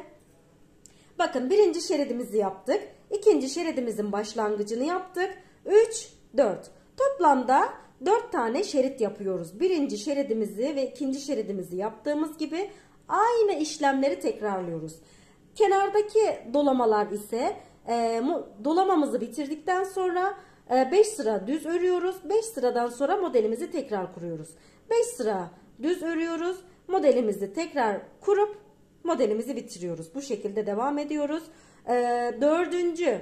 Bakın birinci şeridimizi yaptık. İkinci şeridimizin başlangıcını yaptık. üç, dört. Toplamda dört tane şerit yapıyoruz. Birinci şeridimizi ve ikinci şeridimizi yaptığımız gibi aynı işlemleri tekrarlıyoruz. Kenardaki dolamalar ise e, dolamamızı bitirdikten sonra beş sıra düz örüyoruz. beş sıradan sonra modelimizi tekrar kuruyoruz. beş sıra düz örüyoruz. Modelimizi tekrar kurup modelimizi bitiriyoruz. Bu şekilde devam ediyoruz. Dördüncü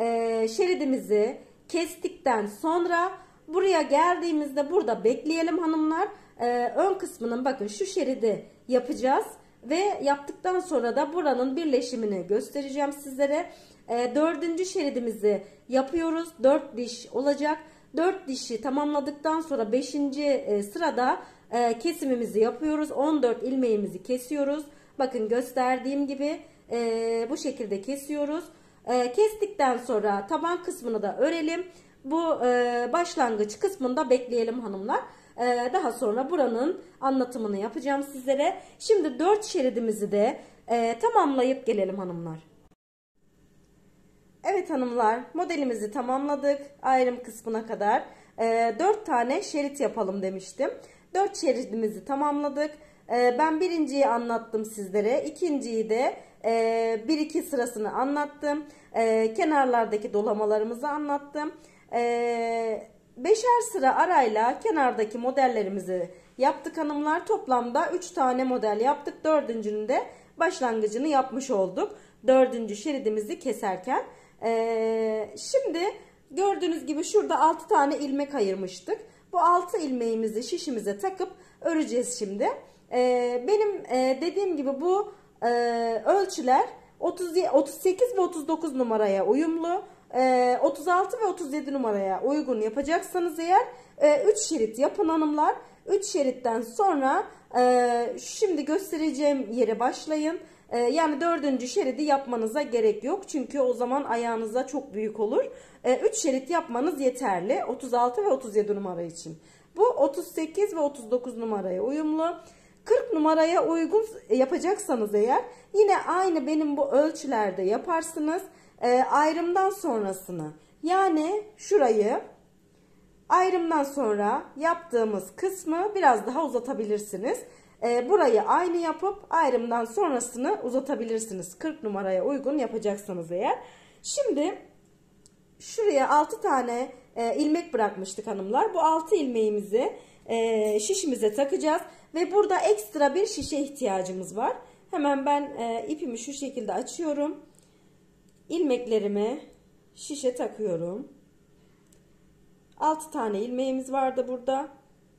şeridimizi kestikten sonra buraya geldiğimizde burada bekleyelim hanımlar. Ön kısmının bakın şu şeridi yapacağız. Ve yaptıktan sonra da buranın birleşimini göstereceğim sizlere. E, dördüncü şeridimizi yapıyoruz. dört diş olacak. dört dişi tamamladıktan sonra beşinci E, sırada e, kesimimizi yapıyoruz. on dört ilmeğimizi kesiyoruz. Bakın gösterdiğim gibi e, bu şekilde kesiyoruz. E, kestikten sonra taban kısmını da örelim. Bu e, başlangıç kısmında bekleyelim hanımlar. E, daha sonra buranın anlatımını yapacağım sizlere. Şimdi dört şeridimizi de e, tamamlayıp gelelim hanımlar. Evet hanımlar, modelimizi tamamladık ayrım kısmına kadar. E, dört tane şerit yapalım demiştim. dört şeridimizi tamamladık. E, ben birinciyi anlattım sizlere. İkinciyi de e, bir iki sırasını anlattım. E, kenarlardaki dolamalarımızı anlattım. E, beşer sıra arayla kenardaki modellerimizi yaptık hanımlar. Toplamda üç tane model yaptık. Dördüncünün de başlangıcını yapmış olduk. Dördüncü şeridimizi keserken. Ee, şimdi gördüğünüz gibi şurada altı tane ilmek ayırmıştık. Bu altı ilmeğimizi şişimize takıp öreceğiz şimdi. Ee, benim e, dediğim gibi bu e, ölçüler otuz, otuz sekiz ve otuz dokuz numaraya uyumlu. E, otuz altı ve otuz yedi numaraya uygun yapacaksanız eğer e, üç şerit yapın hanımlar. üç şeritten sonra e, şimdi göstereceğim yere başlayın. E, yani dördüncü şeridi yapmanıza gerek yok. Çünkü o zaman ayağınıza çok büyük olur. E, üç şerit yapmanız yeterli. otuz altı ve otuz yedi numara için. Bu otuz sekiz ve otuz dokuz numaraya uyumlu. kırk numaraya uygun yapacaksanız eğer yine aynı benim bu ölçülerde yaparsınız. E, ayrımdan sonrasını yani şurayı ayrımdan sonra yaptığımız kısmı biraz daha uzatabilirsiniz. E, burayı aynı yapıp ayrımdan sonrasını uzatabilirsiniz. kırk numaraya uygun yapacaksanız eğer. Şimdi şuraya altı tane e, ilmek bırakmıştık hanımlar. Bu altı ilmeğimizi e, şişimize takacağız. Ve burada ekstra bir şişe ihtiyacımız var. Hemen ben e, ipimi şu şekilde açıyorum. İlmeklerimi şişe takıyorum. altı tane ilmeğimiz vardı burada.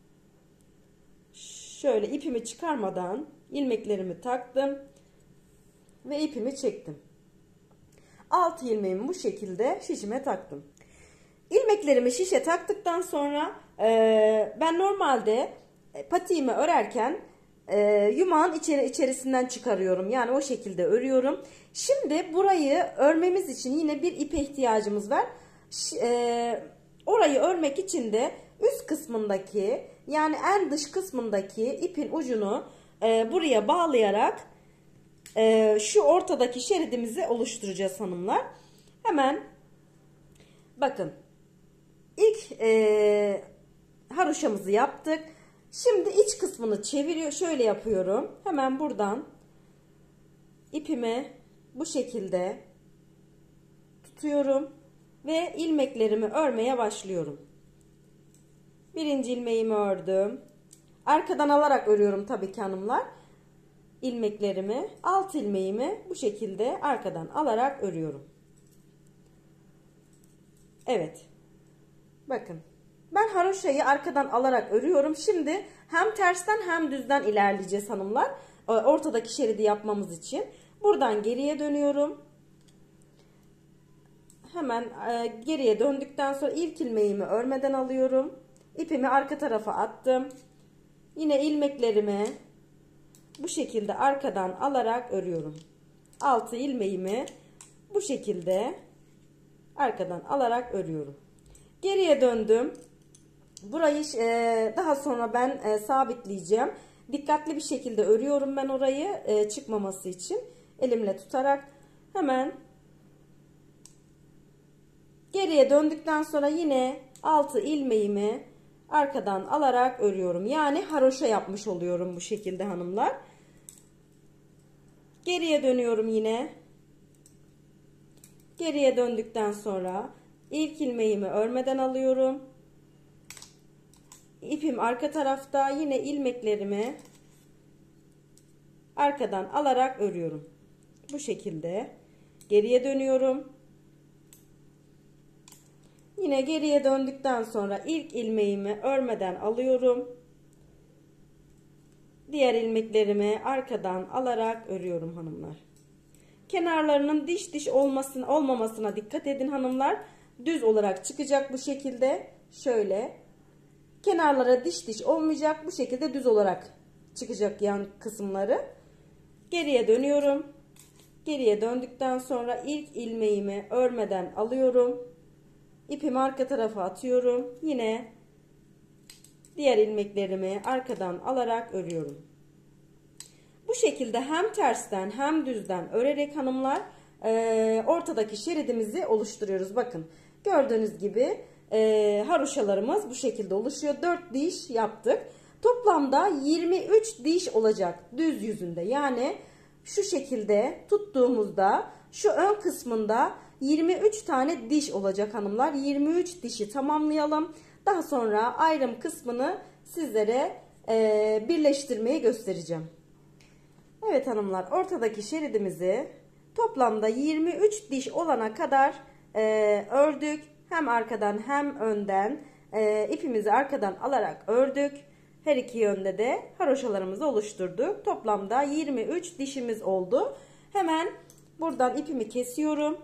Şöyle ipimi çıkarmadan ilmeklerimi taktım ve ipimi çektim. altı ilmeğimi bu şekilde şişime taktım. İlmeklerimi şişe taktıktan sonra e, ben normalde patiğimi örerken e, yumağın içeri, içerisinden çıkarıyorum. Yani o şekilde örüyorum. Şimdi burayı örmemiz için yine bir ipe ihtiyacımız var. E, orayı örmek için de üst kısmındaki, yani en dış kısmındaki ipin ucunu e, buraya bağlayarak e, şu ortadaki şeridimizi oluşturacağız hanımlar. Hemen bakın, ilk e, haroşamızı yaptık. Şimdi iç kısmını çeviriyor. Şöyle yapıyorum. Hemen buradan ipimi bu şekilde tutuyorum ve ilmeklerimi örmeye başlıyorum. Birinci ilmeğimi ördüm. Arkadan alarak örüyorum tabii ki hanımlar. İlmeklerimi, alt ilmeğimi bu şekilde arkadan alarak örüyorum. Evet. Bakın. Ben haroşayı arkadan alarak örüyorum. Şimdi hem tersten hem düzden ilerleyeceğiz hanımlar. Ortadaki şeridi yapmamız için. Buradan geriye dönüyorum. Hemen geriye döndükten sonra ilk ilmeğimi örmeden alıyorum. İpimi arka tarafa attım. Yine ilmeklerimi bu şekilde arkadan alarak örüyorum. Altı ilmeğimi bu şekilde arkadan alarak örüyorum. Geriye döndüm. Burayı e, daha sonra ben e, sabitleyeceğim. Dikkatli bir şekilde örüyorum ben orayı e, çıkmaması için. Elimle tutarak hemen geriye döndükten sonra yine altı ilmeğimi arkadan alarak örüyorum. Yani haroşa yapmış oluyorum bu şekilde hanımlar. Geriye dönüyorum yine. Geriye döndükten sonra ilk ilmeğimi örmeden alıyorum. İpim arka tarafta, yine ilmeklerimi arkadan alarak örüyorum. Bu şekilde geriye dönüyorum. Yine geriye döndükten sonra ilk ilmeğimi örmeden alıyorum. Diğer ilmeklerimi arkadan alarak örüyorum hanımlar. Kenarlarının diş diş olmasına, olmamasına dikkat edin hanımlar. Düz olarak çıkacak bu şekilde. Şöyle. Kenarlara diş diş olmayacak. Bu şekilde düz olarak çıkacak yan kısımları. Geriye dönüyorum. Geriye döndükten sonra ilk ilmeğimi örmeden alıyorum. İpimi arka tarafa atıyorum. Yine diğer ilmeklerimi arkadan alarak örüyorum. Bu şekilde hem tersten hem düzden örerek hanımlar e, ortadaki şeridimizi oluşturuyoruz. Bakın gördüğünüz gibi e, haroşalarımız bu şekilde oluşuyor. dört diş yaptık. Toplamda yirmi üç diş olacak düz yüzünde. Yani şu şekilde tuttuğumuzda şu ön kısmında yirmi üç tane diş olacak hanımlar. yirmi üç dişi tamamlayalım. Daha sonra ayrım kısmını sizlere e, birleştirmeyi göstereceğim. Evet hanımlar, ortadaki şeridimizi toplamda yirmi üç diş olana kadar e, ördük. Hem arkadan hem önden e, ipimizi arkadan alarak ördük. Her iki yönde de haroşalarımızı oluşturduk. Toplamda yirmi üç dişimiz oldu. Hemen buradan ipimi kesiyorum.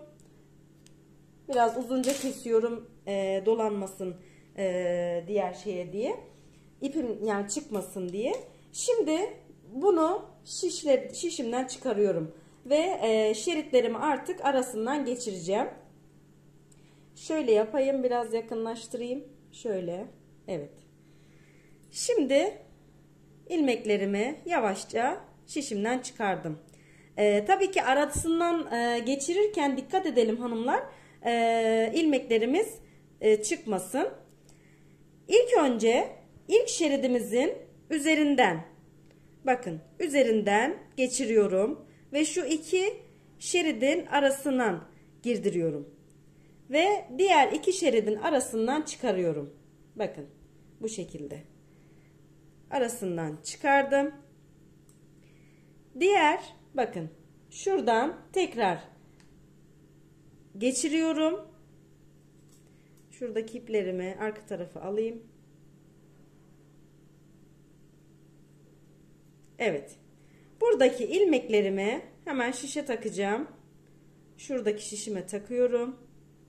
Biraz uzunca kesiyorum e, dolanmasın e, diğer şeye diye. İpim yani çıkmasın diye. Şimdi bunu şişle, şişimden çıkarıyorum. Ve e, şeritlerimi artık arasından geçireceğim. Şöyle yapayım, biraz yakınlaştırayım. Şöyle. Evet. Şimdi ilmeklerimi yavaşça şişimden çıkardım. E, tabii ki arasından e, geçirirken dikkat edelim hanımlar. E, ilmeklerimiz e, çıkmasın. İlk önce ilk şeridimizin üzerinden, bakın üzerinden geçiriyorum ve şu iki şeridin arasından girdiriyorum ve diğer iki şeridin arasından çıkarıyorum. Bakın bu şekilde arasından çıkardım. Diğer, bakın şuradan tekrar geçiriyorum. Şuradaki iplerimi arka tarafa alayım. Evet. Buradaki ilmeklerimi hemen şişe takacağım. Şuradaki şişime takıyorum.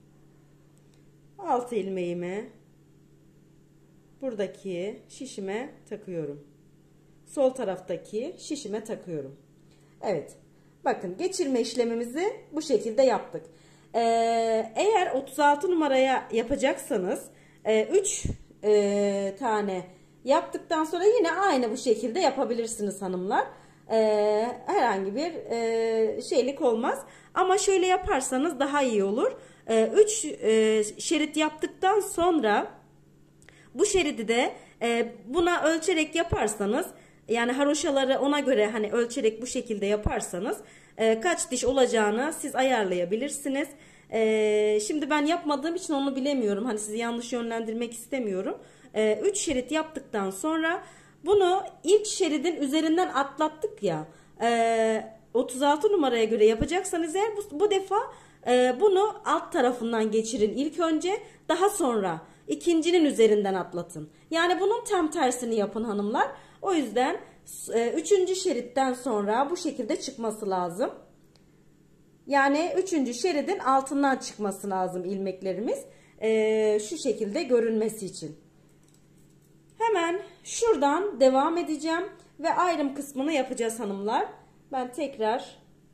Altı ilmeğimi buradaki şişime takıyorum. sol taraftaki şişime takıyorum. Evet. Bakın geçirme işlemimizi bu şekilde yaptık. Ee, eğer otuz altı numaraya yapacaksanız üç e, tane yaptıktan sonra yine aynı bu şekilde yapabilirsiniz hanımlar. Ee, herhangi bir e, şeylik olmaz. Ama şöyle yaparsanız daha iyi olur. üç e, şerit yaptıktan sonra bu şeridi de e, buna ölçerek yaparsanız, yani haroşaları ona göre hani ölçerek bu şekilde yaparsanız e, kaç diş olacağını siz ayarlayabilirsiniz. E, şimdi ben yapmadığım için onu bilemiyorum. Hani sizi yanlış yönlendirmek istemiyorum. üç şerit yaptıktan sonra bunu ilk şeridin üzerinden atlattık ya. E, otuz altı numaraya göre yapacaksanız eğer bu, bu defa e, bunu alt tarafından geçirin ilk önce, daha sonra ikincinin üzerinden atlatın. Yani bunun tam tersini yapın hanımlar. O yüzden e, üçüncü şeritten sonra bu şekilde çıkması lazım. Yani üçüncü şeridin altından çıkması lazım ilmeklerimiz. E, şu şekilde görünmesi için. Hemen şuradan devam edeceğim ve ayrım kısmını yapacağız hanımlar. Ben tekrar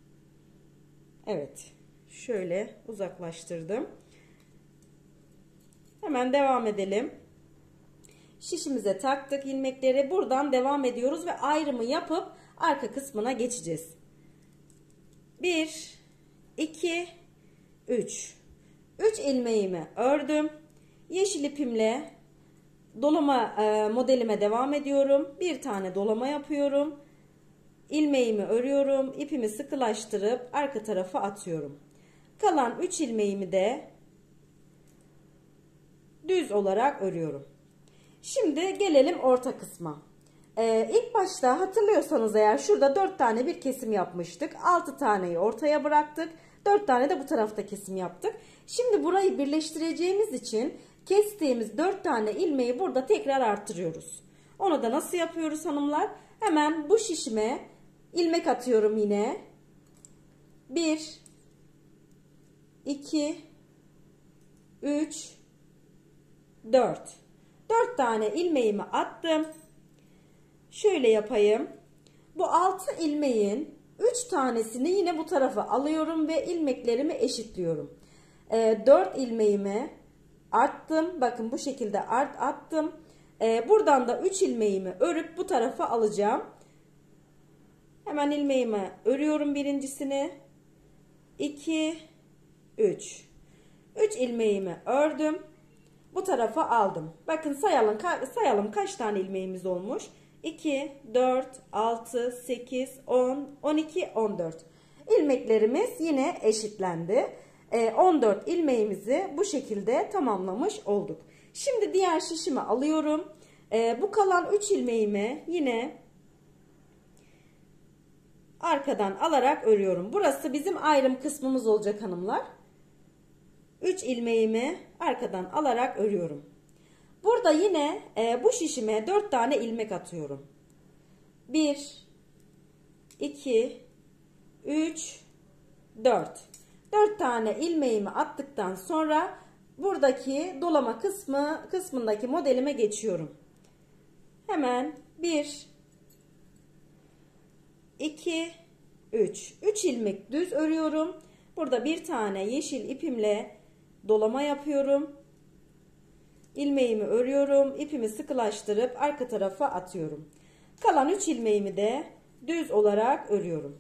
evet şöyle uzaklaştırdım. Hemen devam edelim. Şişimize taktık ilmekleri. Buradan devam ediyoruz ve ayrımı yapıp arka kısmına geçeceğiz. bir, iki, üç. üç ilmeğimi ördüm. Yeşil ipimle dolama e, modelime devam ediyorum. Bir tane dolama yapıyorum. İlmeğimi örüyorum. İpimi sıkılaştırıp arka tarafa atıyorum. Kalan üç ilmeğimi de düz olarak örüyorum. Şimdi gelelim orta kısma. Ee, ilk başta hatırlıyorsanız eğer şurada dört tane bir kesim yapmıştık. altı taneyi ortaya bıraktık. dört tane de bu tarafta kesim yaptık. Şimdi burayı birleştireceğimiz için kestiğimiz dört tane ilmeği burada tekrar artırıyoruz. Onu da nasıl yapıyoruz hanımlar? Hemen bu şişime ilmek atıyorum yine. bir, iki, üç, dört. dört tane ilmeğimi attım. Şöyle yapayım. Bu altı ilmeğin üç tanesini yine bu tarafa alıyorum ve ilmeklerimi eşitliyorum. E, dört ilmeğimi arttım. Bakın bu şekilde art attım. E, buradan da üç ilmeğimi örüp bu tarafa alacağım. Hemen ilmeğimi örüyorum birincisini. iki, üç. üç ilmeğimi ördüm. Bu tarafa aldım. Bakın sayalım, sayalım kaç tane ilmeğimiz olmuş. iki, dört, altı, sekiz, on, on iki, on dört. İlmeklerimiz yine eşitlendi. on dört ilmeğimizi bu şekilde tamamlamış olduk. Şimdi diğer şişimi alıyorum. Bu kalan üç ilmeğimi yine arkadan alarak örüyorum. Burası bizim ayrım kısmımız olacak hanımlar. üç ilmeğimi arkadan alarak örüyorum. Burada yine e, bu şişime dört tane ilmek atıyorum. bir, iki, üç, dört. dört tane ilmeğimi attıktan sonra buradaki dolama kısmı kısmındaki modelime geçiyorum. Hemen bir, iki, üç. üç ilmek düz örüyorum. Burada bir tane yeşil ipimle dolama yapıyorum. İlmeğimi örüyorum. İpimi sıkılaştırıp arka tarafa atıyorum. Kalan üç ilmeğimi de düz olarak örüyorum.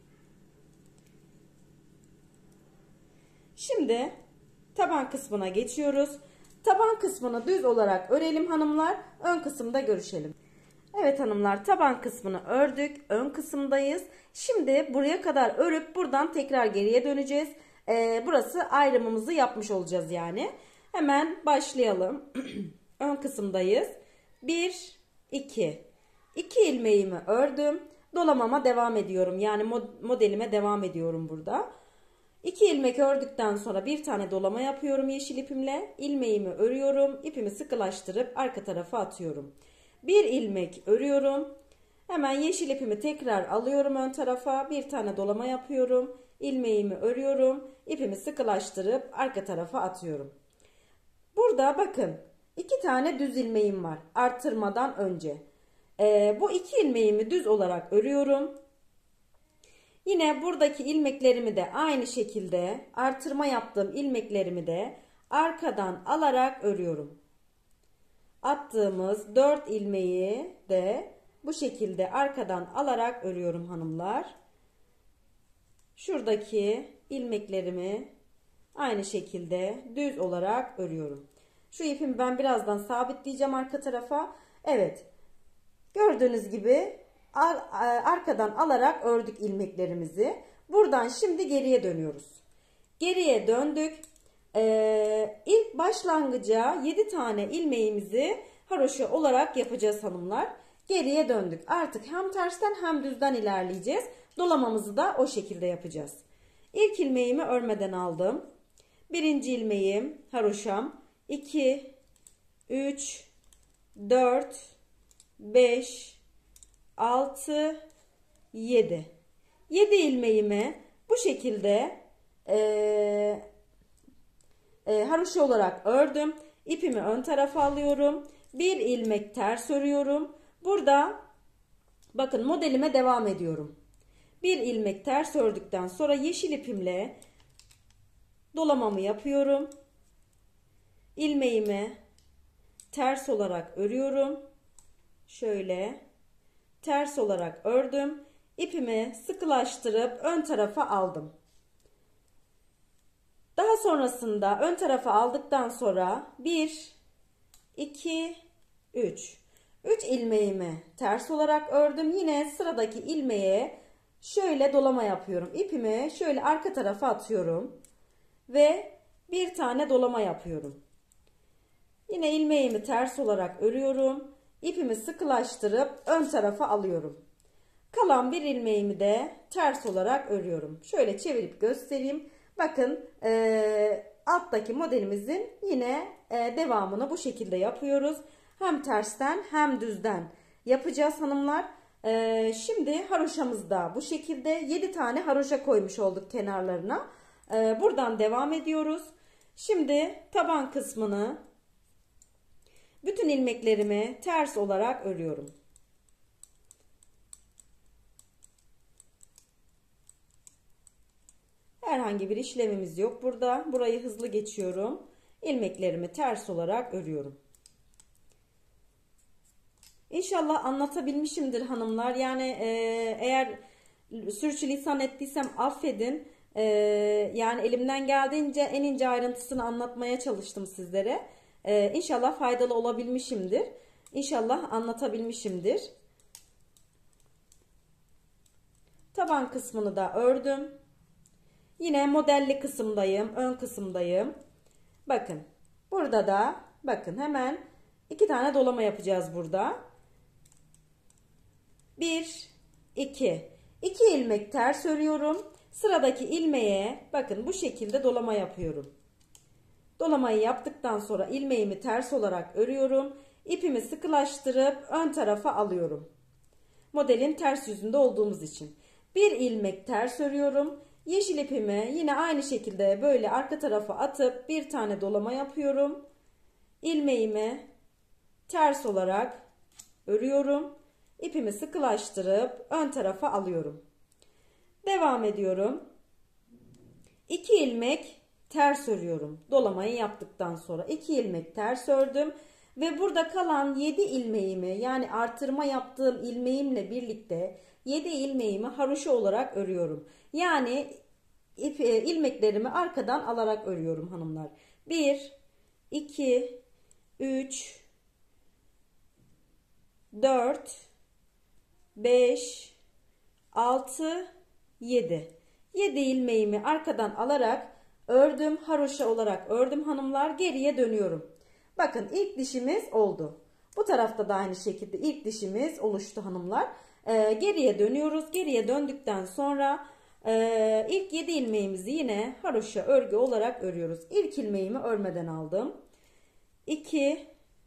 Şimdi taban kısmına geçiyoruz. Taban kısmını düz olarak örelim hanımlar. Ön kısımda görüşelim. Evet hanımlar, taban kısmını ördük. Ön kısımdayız. Şimdi buraya kadar örüp buradan tekrar geriye döneceğiz. Ee, burası ayrımımızı yapmış olacağız yani. Hemen başlayalım. Ön kısımdayız. bir, iki. iki ilmeğimi ördüm. Dolamama devam ediyorum. Yani modelime devam ediyorum burada. iki ilmek ördükten sonra bir tane dolama yapıyorum yeşil ipimle. İlmeğimi örüyorum. İpimi sıkılaştırıp arka tarafa atıyorum. bir ilmek örüyorum. Hemen yeşil ipimi tekrar alıyorum ön tarafa. Bir tane dolama yapıyorum. İlmeğimi örüyorum. İpimi sıkılaştırıp arka tarafa atıyorum. Burada bakın iki tane düz ilmeğim var artırmadan önce. Ee, bu iki ilmeğimi düz olarak örüyorum. Yine buradaki ilmeklerimi de aynı şekilde artırma yaptığım ilmeklerimi de arkadan alarak örüyorum. Attığımız dört ilmeği de bu şekilde arkadan alarak örüyorum hanımlar. Şuradaki ilmeklerimi aynı şekilde düz olarak örüyorum. Şu ipimi ben birazdan sabitleyeceğim arka tarafa. Evet. Gördüğünüz gibi arkadan alarak ördük ilmeklerimizi. Buradan şimdi geriye dönüyoruz. Geriye döndük. Ee, ilk başlangıca yedi tane ilmeğimizi haroşa olarak yapacağız hanımlar. Geriye döndük. Artık hem tersten hem düzden ilerleyeceğiz. Dolamamızı da o şekilde yapacağız. İlk ilmeğimi örmeden aldım. Birinci ilmeğim haroşam. iki, üç, dört, beş, altı, yedi. yedi ilmeğimi bu şekilde e, e, haroşa olarak ördüm. İpimi ön tarafa alıyorum. Bir ilmek ters örüyorum. Burada bakın modelime devam ediyorum. Bir ilmek ters ördükten sonra yeşil ipimle dolamamı yapıyorum. İlmeğimi ters olarak örüyorum. Şöyle ters olarak ördüm. İpimi sıkılaştırıp ön tarafa aldım. Daha sonrasında ön tarafa aldıktan sonra bir, iki, üç. üç ilmeğimi ters olarak ördüm. Yine sıradaki ilmeğe şöyle dolama yapıyorum. İpimi şöyle arka tarafa atıyorum. Ve bir tane dolama yapıyorum. Yine ilmeğimi ters olarak örüyorum. İpimi sıkılaştırıp ön tarafa alıyorum. Kalan bir ilmeğimi de ters olarak örüyorum. Şöyle çevirip göstereyim. Bakın e, alttaki modelimizin yine e, devamını bu şekilde yapıyoruz. Hem tersten hem düzden yapacağız hanımlar. E, şimdi haroşamızda bu şekilde yedi tane haroşa koymuş olduk kenarlarına. E, buradan devam ediyoruz. Şimdi taban kısmını bütün ilmeklerimi ters olarak örüyorum. Herhangi bir işlemimiz yok burada. Burayı hızlı geçiyorum. İlmeklerimi ters olarak örüyorum. İnşallah anlatabilmişimdir hanımlar. Yani e, eğer sürçülisan ettiysem affedin. E, yani elimden geldiğince en ince ayrıntısını anlatmaya çalıştım sizlere. E, İnşallah faydalı olabilmişimdir. İnşallah anlatabilmişimdir. Taban kısmını da ördüm. Yine modelli kısımdayım, ön kısımdayım. Bakın burada da bakın hemen iki tane dolama yapacağız burada. bir, iki. iki ilmek ters örüyorum. Sıradaki ilmeğe bakın bu şekilde dolama yapıyorum. Dolamayı yaptıktan sonra ilmeğimi ters olarak örüyorum. İpimi sıkılaştırıp ön tarafa alıyorum. Modelin ters yüzünde olduğumuz için. Bir ilmek ters örüyorum. Yeşil ipimi yine aynı şekilde böyle arka tarafa atıp bir tane dolama yapıyorum. İlmeğimi ters olarak örüyorum. İpimi sıkılaştırıp ön tarafa alıyorum. Devam ediyorum. iki ilmek ters örüyorum. Dolamayı yaptıktan sonra iki ilmek ters ördüm. Ve burada kalan yedi ilmeğimi yani artırma yaptığım ilmeğimle birlikte yedi ilmeğimi haroşa olarak örüyorum. Yani ip, ilmeklerimi arkadan alarak örüyorum hanımlar. bir, iki, üç, dört, beş, altı, yedi. yedi ilmeğimi arkadan alarak ördüm. Haroşa olarak ördüm hanımlar. Geriye dönüyorum. Bakın ilk dişimiz oldu. Bu tarafta da aynı şekilde ilk dişimiz oluştu hanımlar. Ee, geriye dönüyoruz. Geriye döndükten sonra e, ilk yedi ilmeğimizi yine haroşa örgü olarak örüyoruz. İlk ilmeğimi örmeden aldım. iki,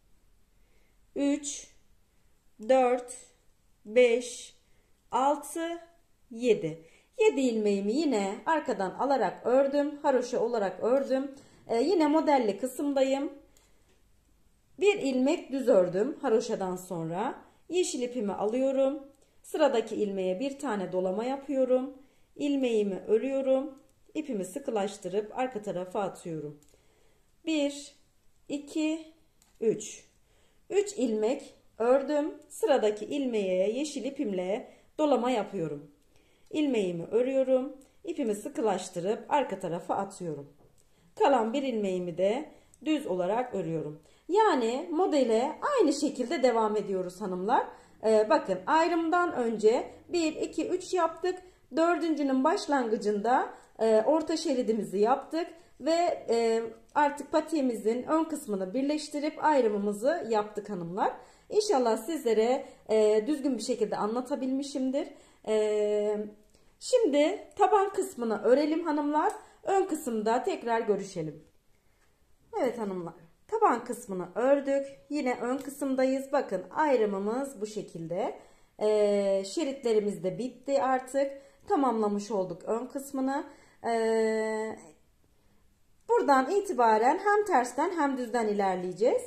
üç, dört, beş, altı, yedi. yedi ilmeğimi yine arkadan alarak ördüm. Haroşa olarak ördüm. Ee, yine modelli kısımdayım. Bir ilmek düz ördüm haroşadan sonra. Yeşil ipimi alıyorum. Sıradaki ilmeğe bir tane dolama yapıyorum. İlmeğimi örüyorum. İpimi sıkılaştırıp arka tarafa atıyorum. bir, iki, üç. üç ilmek ördüm. Sıradaki ilmeğe yeşil ipimle dolama yapıyorum. İlmeğimi örüyorum. İpimi sıkılaştırıp arka tarafa atıyorum. Kalan bir ilmeğimi de düz olarak örüyorum. Yani modele aynı şekilde devam ediyoruz hanımlar. Ee, bakın ayrımdan önce bir, iki, üç yaptık. Dördüncünün başlangıcında e, orta şeridimizi yaptık. Ve e, artık patiğimizin ön kısmını birleştirip ayrımımızı yaptık hanımlar. İnşallah sizlere e, düzgün bir şekilde anlatabilmişimdir. E, şimdi taban kısmını örelim hanımlar. Ön kısımda tekrar görüşelim. Evet hanımlar, taban kısmını ördük. Yine ön kısımdayız. Bakın ayrımımız bu şekilde. Ee, şeritlerimiz de bitti artık. Tamamlamış olduk ön kısmını. Ee, buradan itibaren hem tersten hem düzden ilerleyeceğiz.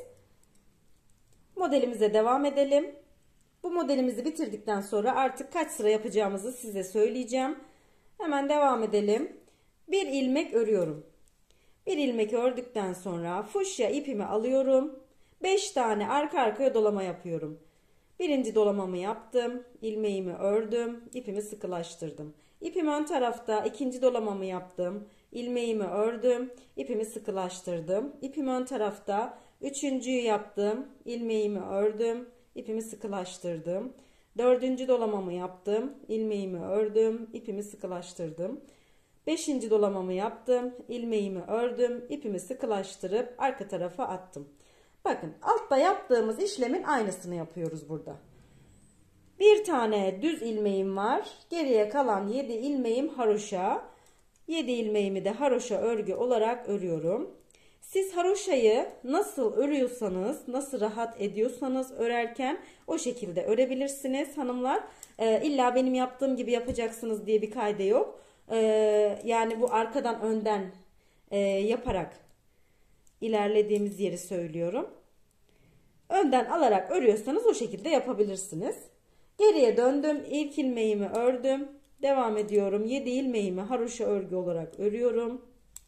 Modelimize devam edelim. Bu modelimizi bitirdikten sonra artık kaç sıra yapacağımızı size söyleyeceğim. Hemen devam edelim. Bir ilmek örüyorum. Bir ilmek ördükten sonra fuşya ipimi alıyorum. beş tane arka arkaya dolama yapıyorum. Birinci dolamamı yaptım. İlmeğimi ördüm. İpimi sıkılaştırdım. İpim ön tarafta. İkinci dolamamı yaptım. İlmeğimi ördüm. İpimi sıkılaştırdım. İpim ön tarafta. Üçüncüyü yaptım. İlmeğimi ördüm. İpimi sıkılaştırdım. Dördüncü dolamamı yaptım. İlmeğimi ördüm. İpimi sıkılaştırdım. Beşinci dolamamı yaptım. İlmeğimi ördüm. İpimi sıkılaştırıp arka tarafa attım. Bakın altta yaptığımız işlemin aynısını yapıyoruz burada. Bir tane düz ilmeğim var. Geriye kalan yedi ilmeğim haroşa. yedi ilmeğimi de haroşa örgü olarak örüyorum. Siz haroşayı nasıl örüyorsanız, nasıl rahat ediyorsanız örerken o şekilde örebilirsiniz hanımlar. Ee, illa benim yaptığım gibi yapacaksınız diye bir kaydı yok. Ee, yani bu arkadan önden e, yaparak ilerlediğimiz yeri söylüyorum. Önden alarak örüyorsanız o şekilde yapabilirsiniz. Geriye döndüm. İlk ilmeğimi ördüm. Devam ediyorum. yedi ilmeğimi haroşa örgü olarak örüyorum.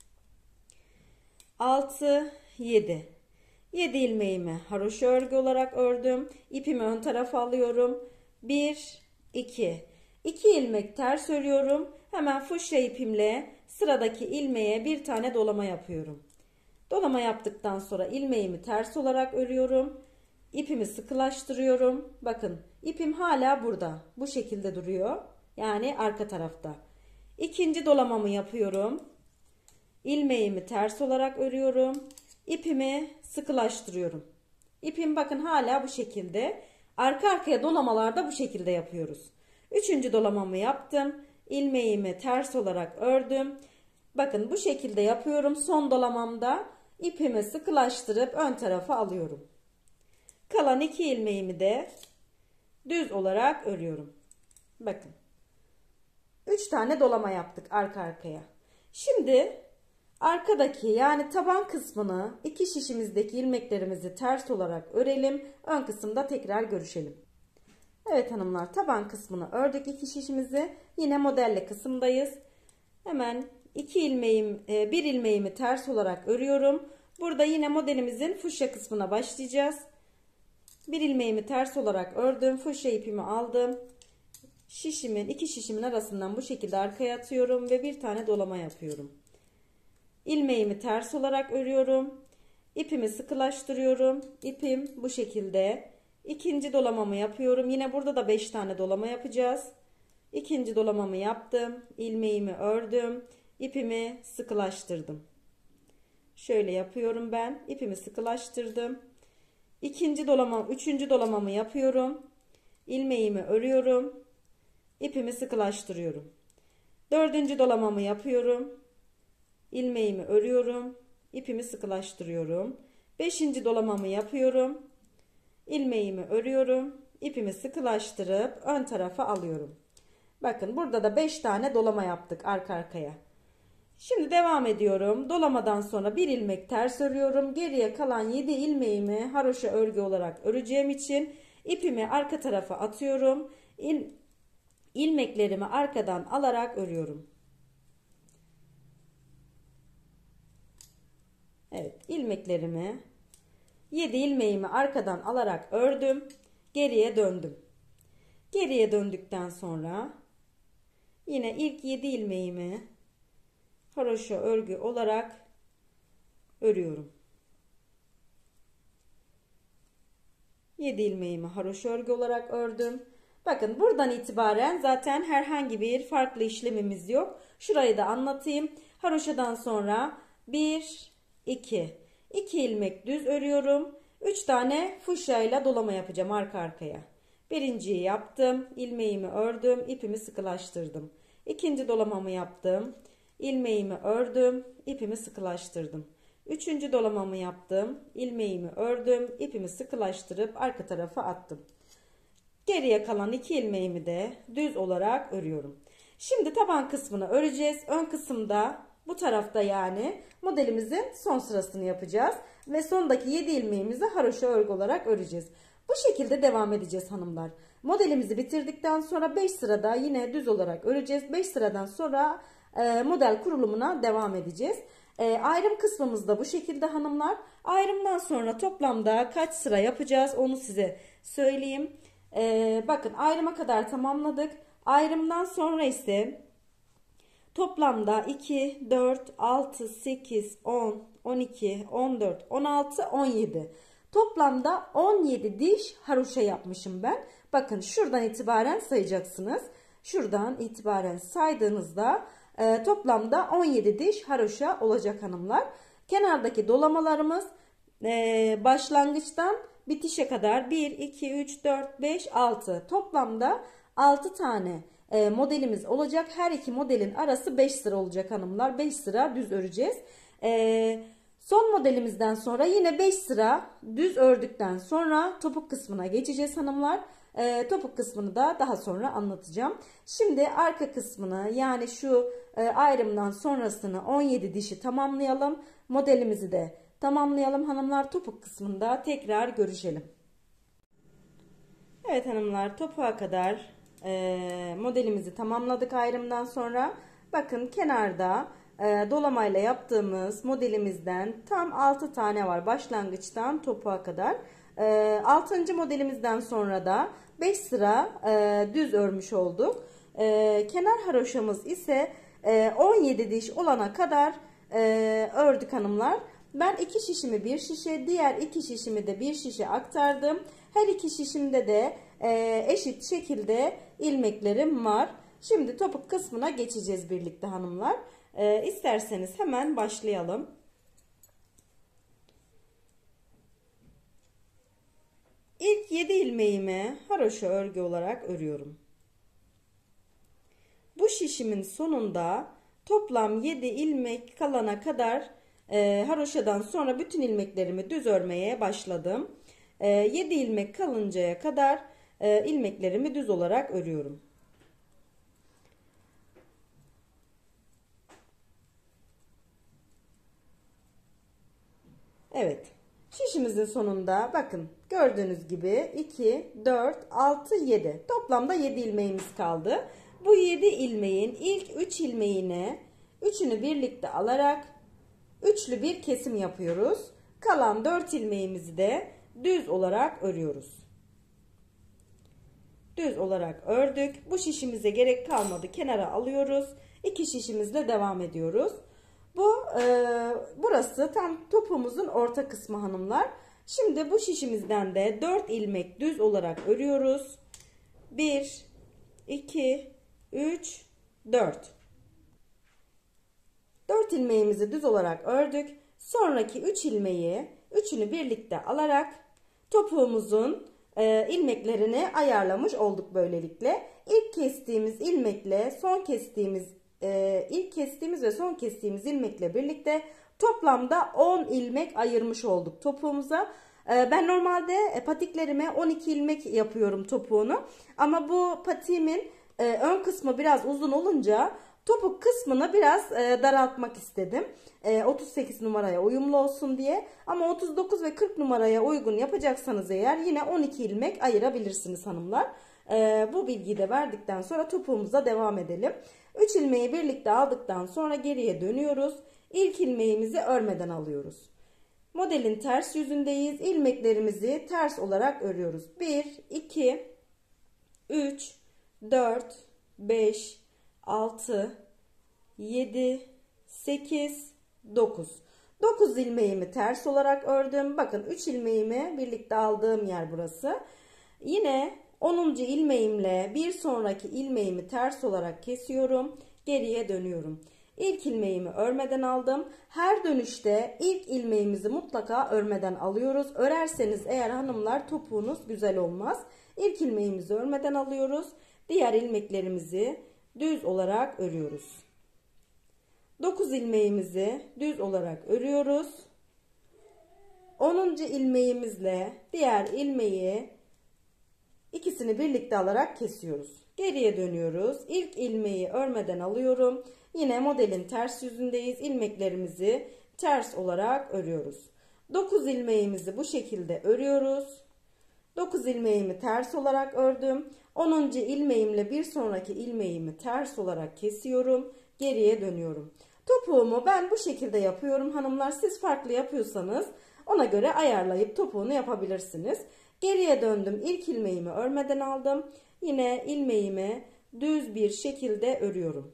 altı, yedi. yedi ilmeğimi haroşa örgü olarak ördüm. İpimi ön tarafa alıyorum. bir, iki. iki ilmek ters örüyorum. Hemen fuşya ipimle sıradaki ilmeğe bir tane dolama yapıyorum. Dolama yaptıktan sonra ilmeğimi ters olarak örüyorum. İpimi sıkılaştırıyorum. Bakın ipim hala burada. Bu şekilde duruyor. Yani arka tarafta. İkinci dolamamı yapıyorum. İlmeğimi ters olarak örüyorum. İpimi sıkılaştırıyorum. İpim bakın hala bu şekilde. Arka arkaya dolamalarda bu şekilde yapıyoruz. Üçüncü dolamamı yaptım. İlmeğimi ters olarak ördüm. Bakın bu şekilde yapıyorum. Son dolamamda ipimi sıkılaştırıp ön tarafa alıyorum. Kalan iki ilmeğimi de düz olarak örüyorum. Bakın. üç tane dolama yaptık arka arkaya. Şimdi arkadaki yani taban kısmını iki şişimizdeki ilmeklerimizi ters olarak örelim. Ön kısımda tekrar görüşelim. Evet hanımlar, taban kısmını ördük iki şişimizi. Yine modelle kısımdayız. Hemen iki ilmeğim, bir ilmeğimi ters olarak örüyorum. Burada yine modelimizin fuşya kısmına başlayacağız. Bir ilmeğimi ters olarak ördüm. Fuşya ipimi aldım. Şişimin, iki şişimin arasından bu şekilde arkaya atıyorum ve bir tane dolama yapıyorum. İlmeğimi ters olarak örüyorum. İpimi sıkılaştırıyorum. İpim bu şekilde. İkinci dolamamı yapıyorum. Yine burada da beş tane dolama yapacağız. İkinci dolamamı yaptım. İlmeğimi ördüm. İpimi sıkılaştırdım. Şöyle yapıyorum ben. İpimi sıkılaştırdım. İkinci dolamam, üçüncü dolamamı yapıyorum. İlmeğimi örüyorum. İpimi sıkılaştırıyorum. Dördüncü dolamamı yapıyorum. İlmeğimi örüyorum. İpimi sıkılaştırıyorum. Beşinci dolamamı yapıyorum. İlmeğimi örüyorum. İpimi sıkılaştırıp ön tarafa alıyorum. Bakın burada da beş tane dolama yaptık arka arkaya. Şimdi devam ediyorum. Dolamadan sonra bir ilmek ters örüyorum. Geriye kalan yedi ilmeğimi haroşa örgü olarak öreceğim için İpimi arka tarafa atıyorum. İl, ilmeklerimi arkadan alarak örüyorum. Evet, ilmeklerimi yedi ilmeğimi arkadan alarak ördüm. Geriye döndüm. Geriye döndükten sonra yine ilk yedi ilmeğimi haroşa örgü olarak örüyorum. yedi ilmeğimi haroşa örgü olarak ördüm. Bakın buradan itibaren zaten herhangi bir farklı işlemimiz yok. Şurayı da anlatayım. Haroşadan sonra bir, iki. iki ilmek düz örüyorum. üç tane fuşyayla dolama yapacağım arka arkaya. Birinciyi yaptım. İlmeğimi ördüm. İpimi sıkılaştırdım. İkinci dolamamı yaptım. İlmeğimi ördüm. İpimi sıkılaştırdım. Üçüncü dolamamı yaptım. İlmeğimi ördüm. İpimi sıkılaştırıp arka tarafa attım. Geriye kalan iki ilmeğimi de düz olarak örüyorum. Şimdi taban kısmını öreceğiz. Ön kısımda bu tarafta yani modelimizin son sırasını yapacağız. Ve sondaki yedi ilmeğimizi haroşa örgü olarak öreceğiz. Bu şekilde devam edeceğiz hanımlar. Modelimizi bitirdikten sonra beş sırada yine düz olarak öreceğiz. beş sıradan sonra e, model kurulumuna devam edeceğiz. E, ayrım kısmımız da bu şekilde hanımlar. Ayrımdan sonra toplamda kaç sıra yapacağız onu size söyleyeyim. E, bakın ayrıma kadar tamamladık. Ayrımdan sonra ise toplamda iki, dört, altı, sekiz, on, on iki, on dört, on altı, on yedi. Toplamda on yedi diş haroşa yapmışım ben. Bakın şuradan itibaren sayacaksınız. Şuradan itibaren saydığınızda e, toplamda on yedi diş haroşa olacak hanımlar. Kenardaki dolamalarımız e, başlangıçtan bitişe kadar bir, iki, üç, dört, beş, altı. Toplamda altı tane e, modelimiz olacak. Her iki modelin arası beş sıra olacak hanımlar. beş sıra düz öreceğiz. E, son modelimizden sonra yine beş sıra düz ördükten sonra topuk kısmına geçeceğiz hanımlar. E, topuk kısmını da daha sonra anlatacağım. Şimdi arka kısmını yani şu e, ayrımdan sonrasını on yedi dişi tamamlayalım. Modelimizi de tamamlayalım hanımlar. Topuk kısmında tekrar görüşelim. Evet hanımlar, topuğa kadar e, modelimizi tamamladık ayrımdan sonra. Bakın kenarda e, dolamayla yaptığımız modelimizden tam altı tane var başlangıçtan topuğa kadar. E, altıncı modelimizden sonra da beş sıra e, düz örmüş olduk. E, kenar haroşamız ise e, on yedi diş olana kadar e, ördük hanımlar. Ben iki şişimi bir şişe, diğer iki şişimi de bir şişe aktardım. Her iki şişimde de e, eşit şekilde ilmeklerim var. Şimdi topuk kısmına geçeceğiz birlikte hanımlar. E, isterseniz hemen başlayalım. İlk yedi ilmeğimi haroşa örgü olarak örüyorum. Bu şişimin sonunda toplam yedi ilmek kalana kadar e, haroşadan sonra bütün ilmeklerimi düz örmeye başladım. E, yedi ilmek kalıncaya kadar e, ilmeklerimi düz olarak örüyorum. Evet. Şişimizin sonunda bakın gördüğünüz gibi iki, dört, altı, yedi. Toplamda yedi ilmeğimiz kaldı. Bu yedi ilmeğin ilk üç ilmeğine üçünü birlikte alarak üçlü bir kesim yapıyoruz. Kalan dört ilmeğimizi de düz olarak örüyoruz. Düz olarak ördük. Bu şişimize gerek kalmadı. Kenara alıyoruz. İki şişimizle devam ediyoruz. Bu e, burası tam topumuzun orta kısmı hanımlar. Şimdi bu şişimizden de dört ilmek düz olarak örüyoruz. bir, iki, üç, dört. dört ilmeğimizi düz olarak ördük. Sonraki üç ilmeği üçünü birlikte alarak topuğumuzun e, ilmeklerini ayarlamış olduk böylelikle. İlk kestiğimiz ilmekle son kestiğimiz e, ilk kestiğimiz ve son kestiğimiz ilmekle birlikte toplamda on ilmek ayırmış olduk topuğumuza. E, ben normalde patiklerime on iki ilmek yapıyorum topuğunu. Ama bu patiğimin e, ön kısmı biraz uzun olunca Topuk kısmını biraz e, daraltmak istedim. E, otuz sekiz numaraya uyumlu olsun diye. Ama otuz dokuz ve kırk numaraya uygun yapacaksanız eğer yine on iki ilmek ayırabilirsiniz hanımlar. E, bu bilgiyi de verdikten sonra topuğumuza devam edelim. üç ilmeği birlikte aldıktan sonra geriye dönüyoruz. İlk ilmeğimizi örmeden alıyoruz. Modelin ters yüzündeyiz. İlmeklerimizi ters olarak örüyoruz. bir, iki, üç, dört, beş, altı, yedi, sekiz, dokuz. dokuz ilmeğimi ters olarak ördüm. Bakın üç ilmeğimi birlikte aldığım yer burası. Yine onuncu ilmeğimle bir sonraki ilmeğimi ters olarak kesiyorum. Geriye dönüyorum. İlk ilmeğimi örmeden aldım. Her dönüşte ilk ilmeğimizi mutlaka örmeden alıyoruz. Örerseniz eğer hanımlar topuğunuz güzel olmaz. İlk ilmeğimizi örmeden alıyoruz. Diğer ilmeklerimizi düz olarak örüyoruz. dokuz ilmeğimizi düz olarak örüyoruz. onuncu ilmeğimizle diğer ilmeği ikisini birlikte alarak kesiyoruz. Geriye dönüyoruz. İlk ilmeği örmeden alıyorum. Yine modelin ters yüzündeyiz. İlmeklerimizi ters olarak örüyoruz. dokuz ilmeğimizi bu şekilde örüyoruz. dokuz ilmeğimi ters olarak ördüm. onuncu ilmeğimle bir sonraki ilmeğimi ters olarak kesiyorum. Geriye dönüyorum. Topuğumu ben bu şekilde yapıyorum hanımlar. Siz farklı yapıyorsanız ona göre ayarlayıp topuğunu yapabilirsiniz. Geriye döndüm. İlk ilmeğimi örmeden aldım. Yine ilmeğimi düz bir şekilde örüyorum.